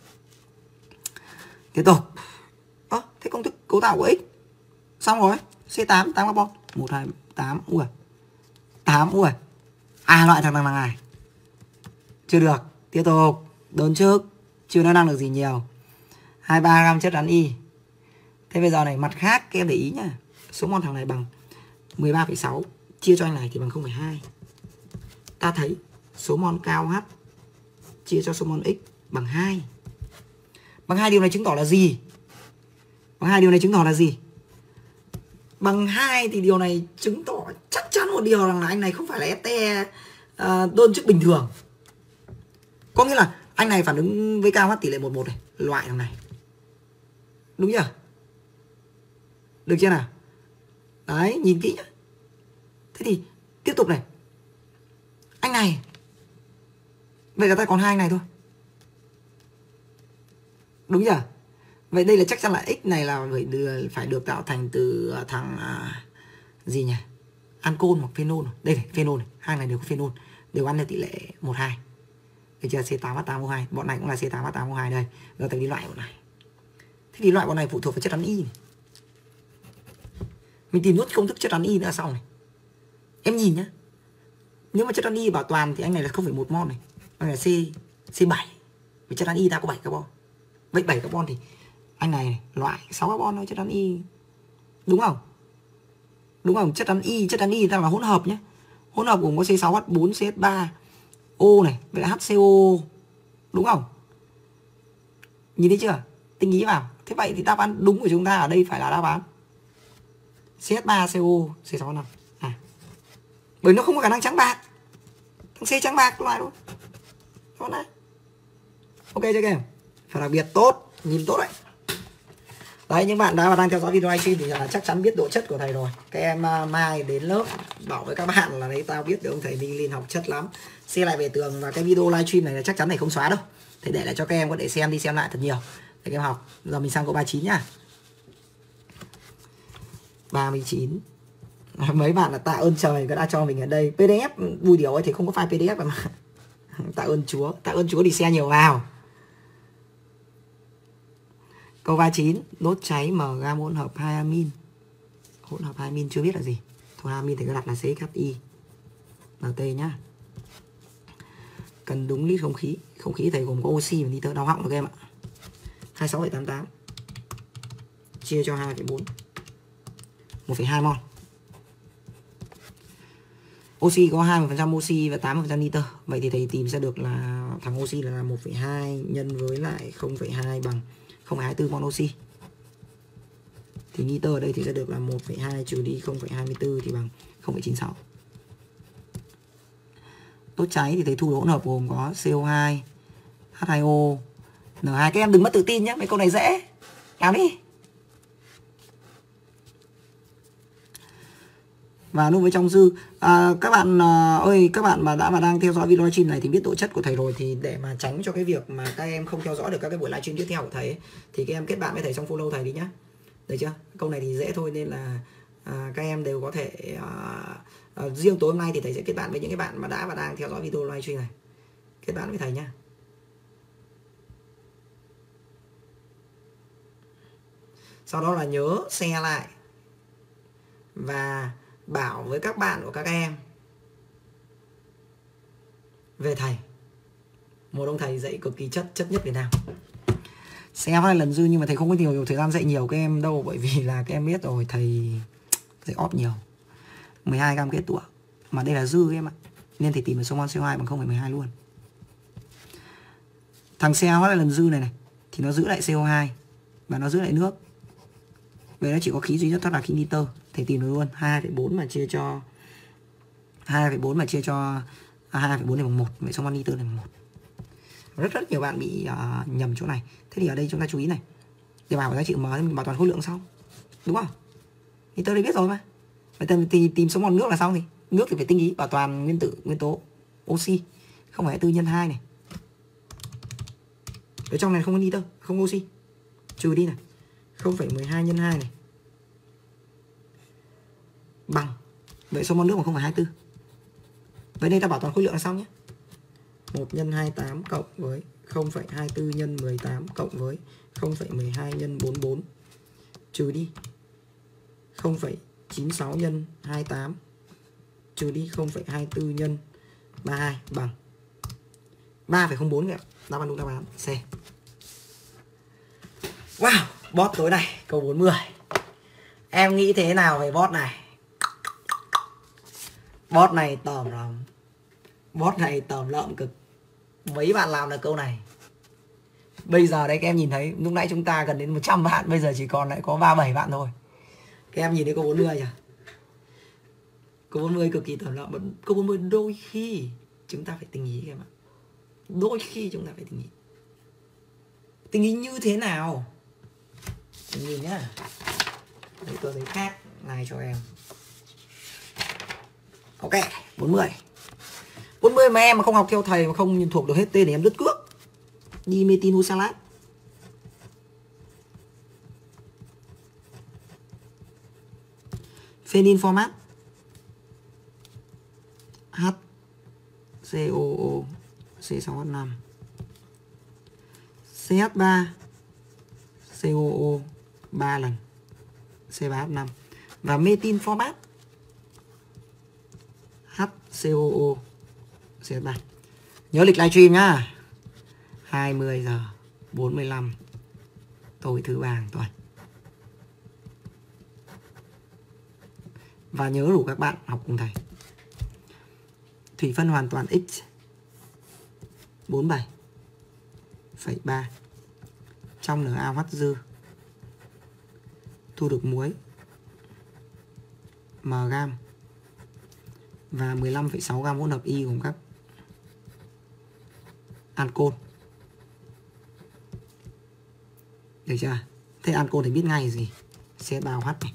Tiếp tục. Thế công thức cấu tạo của X xong rồi. C8 8 carbon 1 2 8 ui. 8 ui. Loại thằng này. Chưa được. Tiếp tục. Đơn trước chưa nói năng được gì nhiều. 23 gam chất rắn Y Thế bây giờ này, mặt khác các em để ý nhá. Số mol thằng này bằng 13,6 chia cho anh này thì bằng 0,2. Ta thấy số mol cao H chia cho số mol X bằng 2. Bằng 2 điều này chứng tỏ là gì? Bằng 2 điều này chứng tỏ là gì? Bằng 2 thì điều này chứng tỏ chắc chắn một điều rằng là anh này không phải là ST đơn chức bình thường. Có nghĩa là anh này phản ứng với cao H tỷ lệ 11 này, loại thằng này. Đúng chưa? Được chưa nào? Đấy, nhìn kỹ nhá. Thế thì tiếp tục này. Anh này. Vậy là ta còn hai anh này thôi. Đúng chưa? Vậy đây là chắc chắn là X này là phải được tạo thành từ thằng gì nhỉ? Ancol hoặc phenol. Đây này, phenol này. Hai này đều có phenol. Đều ăn theo tỷ lệ 1-2. Được chưa? C8H8O2. Bọn này cũng là C8H8O2 đây. Giờ ta đi loại bọn này. Thế thì loại bọn này phụ thuộc vào chất rắn Y này. Mình tìm nốt công thức chất rắn Y nữa sau này. Em nhìn nhá. Nếu mà chất rắn Y bảo toàn thì anh này là 0,1 mol này. Anh là C7. Vì chất rắn Y ta có 7 carbon. Vậy 7 carbon thì anh này loại 6 carbon thôi, chất rắn Y. Đúng không? Đúng không? Chất rắn Y ta là hỗn hợp nhé. Hỗn hợp gồm có C6H4, CH3O này, vậy là HCO. Đúng không? Nhìn thấy chưa? Tinh ý vào. Thế vậy thì đáp án đúng của chúng ta ở đây phải là đáp án CH3CO C6H5. Bởi nó không có khả năng trắng bạc. Thằng C trắng bạc loại luôn. Con này. Ok chưa các em? Phải đặc biệt tốt, nhìn tốt đấy. Đấy, những bạn đã và đang theo dõi video livestream thì chắc chắn biết độ chất của thầy rồi. Các em mai đến lớp bảo với các bạn là đấy, tao biết được ông thầy Minh Linh học chất lắm. Share lại về tường, và cái video livestream này là chắc chắn thầy không xóa đâu. Thầy để lại cho các em có thể xem đi xem lại thật nhiều để các em học. Giờ mình sang câu 39 nhá. 39. Mấy bạn là tạ ơn trời đã cho mình ở đây. PDF vui điều ấy thì không có file PDF mà. Tạ ơn Chúa thì share nhiều vào. Câu 39, đốt cháy mg hỗn hợp 2 amin. Hỗn hợp 2 amin chưa biết là gì. Thôi amin thì cứ đặt là CHI NT nhá. Cần đúng lít không khí. Không khí thầy gồm có oxy và nitơ, đau họng được em ạ. 26,88 chia cho 2,4 1,2 mol. Oxy có 20% oxy và 80% nitơ. Vậy thì thầy tìm ra được là thằng oxy là 1,2 nhân với lại 0,2 bằng 0,24 mol oxy. Thì nitơ ở đây thì sẽ được là 1,2 trừ đi 0,24 thì bằng 0,96. Đốt cháy thì thầy thu hỗn hợp gồm có CO2, H2O, N2. Các em đừng mất tự tin nhé, mấy câu này dễ. Làm đi. Và lúc với trong dư các bạn ơi, các bạn mà đã và đang theo dõi video livestream này thì biết độ chất của thầy rồi, thì để mà tránh cho cái việc mà các em không theo dõi được các cái buổi livestream tiếp theo của thầy ấy, thì các em kết bạn với thầy xong follow thầy đi nhá. Được chưa? Câu này thì dễ thôi nên là các em đều có thể riêng tối hôm nay thì thầy sẽ kết bạn với những cái bạn mà đã và đang theo dõi video livestream này. Kết bạn với thầy nhá. Sau đó là nhớ share lại và bảo với các bạn của các em về thầy, một ông thầy dạy cực kỳ chất nhất Việt Nam. Share 2 lần dư nhưng mà thầy không có nhiều thời gian dạy nhiều các em đâu, bởi vì là các em biết rồi, thầy dạy óp nhiều. 12 gram kết tủa mà đây là dư các em ạ, nên thầy tìm được số mol CO2 bằng 0,12 luôn. Thằng CO 2 lần dư này thì nó giữ lại CO2 và nó giữ lại nước. Vậy nó chỉ có khí duy nhất thoát là khí nitơ. Thầy tìm được luôn 2,4 mà chia cho 2,4 thì bằng 1. Vậy số mol nitơ là bằng 1. Rất nhiều bạn bị nhầm chỗ này. Thế thì ở đây chúng ta chú ý này. Để bảo giá trị M thì mình bảo toàn khối lượng xong. Đúng không? Nitơ đây biết rồi mà. Vậy thì tìm số mol nước là xong thì. Nước thì phải tinh ý bảo toàn nguyên tố oxy. 0,24 nhân 2 này. Ở trong này không có nitơ, không oxy. Trừ đi này. 0,12 nhân 2 này. Bằng. Vậy số mol nước bằng 0,24. Vậy đây ta bảo toàn khối lượng là xong nhé. 1 nhân 28 cộng với 0,24 nhân 18 cộng với 0,12 nhân 44 trừ đi 0,96 nhân 28 trừ đi 0,24 nhân 32 bằng 3,04 ạ. Đáp án đúng đáp án C. Wow. Bot tối này câu 40. Em nghĩ thế nào về bot này? Bot này tởm lắm. Bot này tởm lợm cực. Mấy bạn làm được câu này. Bây giờ đấy các em nhìn thấy, lúc nãy chúng ta gần đến 100 bạn, bây giờ chỉ còn lại có 37 bạn thôi. Các em nhìn thấy câu 40 chưa? Câu 40 cực kỳ tởm lợm. Câu 40 đôi khi chúng ta phải tinh ý các em ạ. Đôi khi chúng ta phải tinh ý. Tinh ý như thế nào? Em nhìn nhá. Đấy, tôi thấy khác này cho em. Ok, 40. 40 mà em mà không học theo thầy mà không thuộc được hết tên thì em đứt cước. Đi metinoxalat. Phenyl-format. HCOO C6H5. CH3 COO 3 lần C3H5 và methyl-format HCOO C3. Nhớ lịch livestream nhá. 20 giờ 45 tối thứ 3 hàng tuần. Và nhớ rủ các bạn học cùng thầy. Thủy phân hoàn toàn X 47,3 trong NaOH dư. Thu được muối mg và 15,6 gam hỗn hợp Y gồm các ancol. Được chưa? Thế ancol thì biết ngay gì? CH3OH này.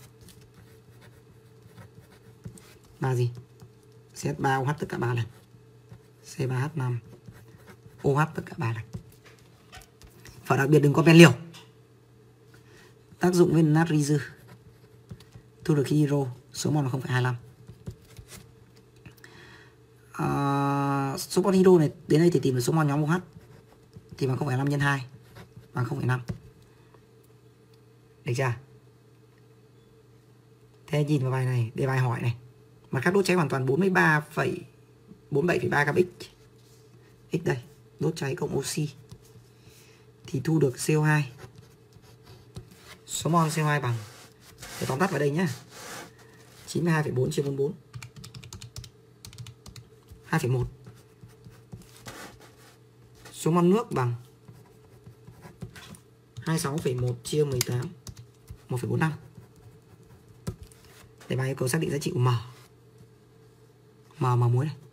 Và gì? CH3OH tất cả 3 lần. C3H5 OH tất cả 3 lần. Và đặc biệt đừng có men liều. Tác dụng với natri dư. Thu được hydro, số mol là 0,25. Số mol hydro này đến đây thì tìm được số mol nhóm OH thì bằng 0,5 nhân 2 bằng 0,5. Được chưa? Thế nhìn vào bài này, đề bài hỏi này. Mặt khác đốt cháy hoàn toàn 47,3 gam X. X đây, đốt cháy cộng oxy thì thu được CO2. Số mol CO2 bằng, để tóm tắt vào đây nhé, 92,4 chia 44 2,1. Số mol nước bằng 26,1 chia 18 1,45. Để bài yêu cầu xác định giá trị của M. M muối này.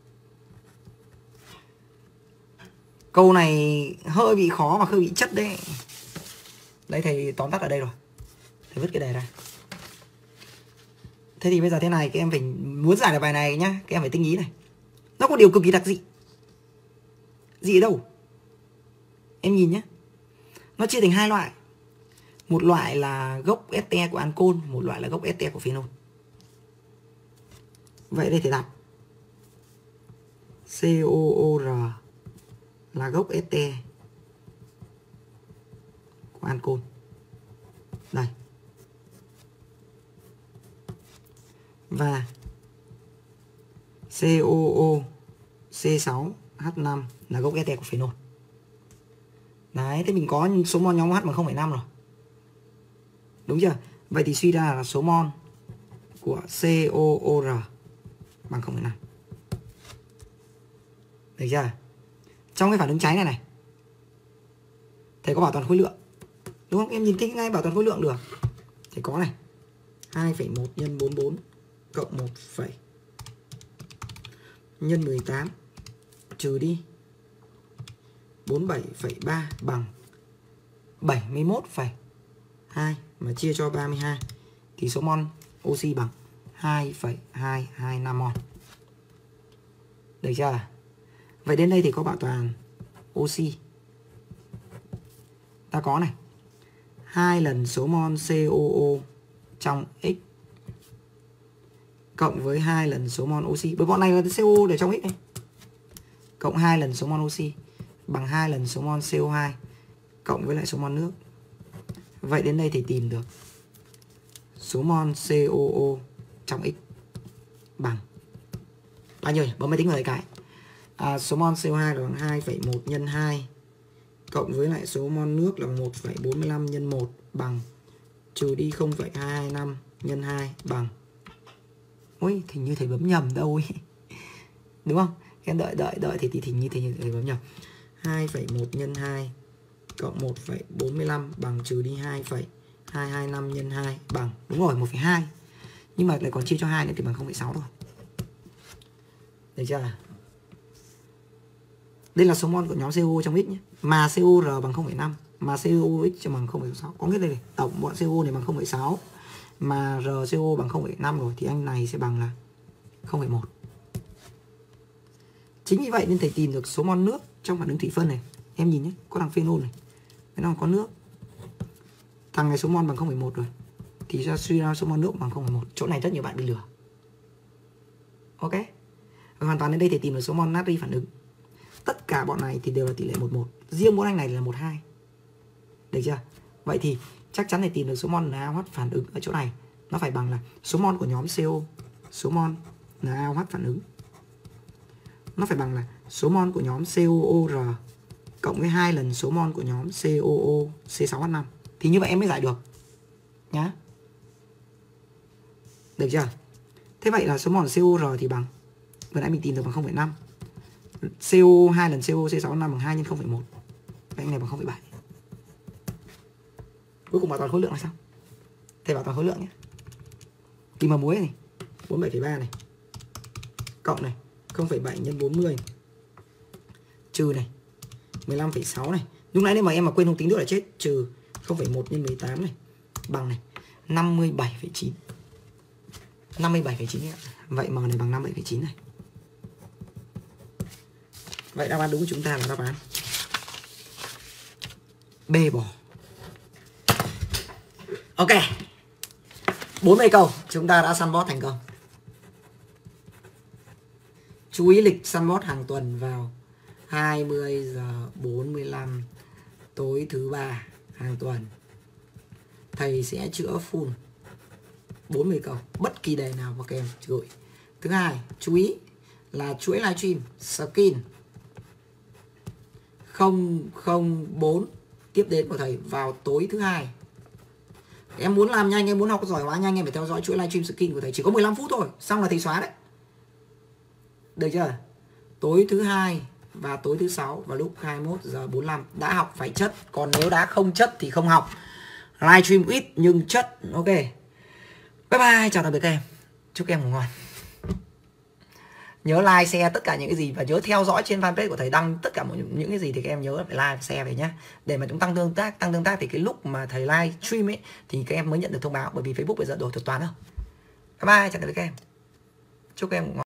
Câu này hơi bị khó và hơi bị chất đấy. Đấy thầy tóm tắt ở đây rồi. Thầy vứt cái đề ra. Thế thì bây giờ thế này, các em phải muốn giải được bài này nhá, các em phải tinh ý này. Nó có điều cực kỳ đặc dị. Dị ở đâu? Em nhìn nhé. Nó chia thành hai loại. Một loại là gốc este của ancol, một loại là gốc este của phenol. Vậy đây thầy đặt COOR là gốc este của ancol. Đây. Và COO C6H5 là gốc este của phenol. Đấy, thế mình có số mol nhóm OH bằng 0,5 rồi. Đúng chưa? Vậy thì suy ra là số mol của COOR bằng 0,5. Được chưa? Trong cái phản ứng cháy này này, thầy có bảo toàn khối lượng. Đúng không? Em nhìn thấy ngay bảo toàn khối lượng được. Thầy có này. 2,1 nhân 44 cộng 1 nhân 18 trừ đi 47,3 bằng 71,2 mà chia cho 32 thì số mol oxy bằng 2,225 mol. Được chưa? Vậy đến đây thì có bảo toàn oxy. Ta có này. 2 lần số mol COO trong X cộng với 2 lần số mol oxy. Bởi bọn này là CO để trong X này. Cộng 2 lần số mol oxy bằng 2 lần số mol CO2 cộng với lại số mol nước. Vậy đến đây thì tìm được số mol COO trong X bằng bao nhiêu nhỉ? Bấm máy tính vào đây cái. Số mol CO2 là bằng 2,1 nhân 2 cộng với lại số mol nước là 1,45 nhân 1 bằng trừ đi 0,225 nhân 2 bằng. Ôi, thì như thầy bấm nhầm đâu ấy. Đúng không? Em đợi thì như thầy bấm nhầm. 2,1 nhân 2 cộng 1,45 bằng trừ đi 2,225 nhân 2 bằng. Đúng rồi, 1,2. Nhưng mà lại còn chia cho 2 nữa thì bằng 0,6 thôi. Được chưa? Đây là số mol của nhóm CO trong X nhé. Mà COR bằng 0,5, mà COX bằng 0,6. Có nghĩa là tổng bọn CO này bằng 0,6, mà RCO bằng 0,5 rồi thì anh này sẽ bằng là 0,1. Chính vì vậy nên thầy tìm được số mol nước trong phản ứng thủy phân này. Em nhìn nhé, có thằng phenol này, nó có nước. Thằng này số mol bằng 0,1 rồi thì ra suy ra số mol nước bằng 0,1. Chỗ này rất nhiều bạn bị lừa. Ok. Hoàn toàn đến đây thầy tìm được số mol natri phản ứng. Tất cả bọn này thì đều là tỷ lệ 1:1. Riêng mỗi anh này là 1:2. Được chưa? Vậy thì chắc chắn thầy tìm được số mol NaOH phản ứng ở chỗ này. Nó phải bằng là số mol của nhóm CO, số mol NaOH phản ứng. Nó phải bằng là số mol của nhóm COOR cộng với 2 lần số mol của nhóm COO C6H5. Thì như vậy em mới giải được. Nhá. Được chưa? Thế vậy là số mol COR thì bằng, vừa nãy mình tìm được bằng 0,5. CO 2 lần CO C6H5 bằng 2 nhân 0,1. Cái này bằng 0,7. Cuối cùng bảo toàn khối lượng là sao? Thầy bảo toàn khối lượng nhé. Kim mà muối này 47,3 này cộng này 0,7 nhân 40 trừ này 15,6 này. Lúc nãy nếu mà em mà quên không tính được là chết. Trừ 0,1 nhân 18 này bằng này 57,9. 57,9 ạ. Vậy M này bằng 57,9 này. Vậy đáp án đúng của chúng ta là đáp án B bỏ. Ok. 40 câu chúng ta đã săn bot thành công. Chú ý lịch săn bot hàng tuần vào 20 giờ 45 tối thứ ba hàng tuần. Thầy sẽ chữa full 40 câu, bất kỳ đề nào mà các em gửi. Thứ hai, chú ý là chuỗi livestream skin 004 tiếp đến của thầy vào tối thứ hai. Em muốn làm nhanh, em muốn học giỏi hóa nhanh, em phải theo dõi chuỗi livestream skin của thầy. Chỉ có 15 phút thôi, xong là thầy xóa đấy. Được chưa? Tối thứ hai và tối thứ sáu vào lúc 21 giờ 45. Đã học phải chất, còn nếu đã không chất thì không học. Livestream ít nhưng chất. Ok. Bye bye, chào tạm biệt các em. Chúc các em ngủ ngon. Nhớ like, share tất cả những cái gì và nhớ theo dõi trên fanpage của thầy đăng tất cả những cái gì thì các em nhớ phải like, share về nhá. Để mà chúng tăng tương tác thì cái lúc mà thầy live stream ấy thì các em mới nhận được thông báo, bởi vì Facebook bây giờ đổi thuật toán đâu. Bye bye, chào tạm biệt các em. Chúc các em ngủ ngon.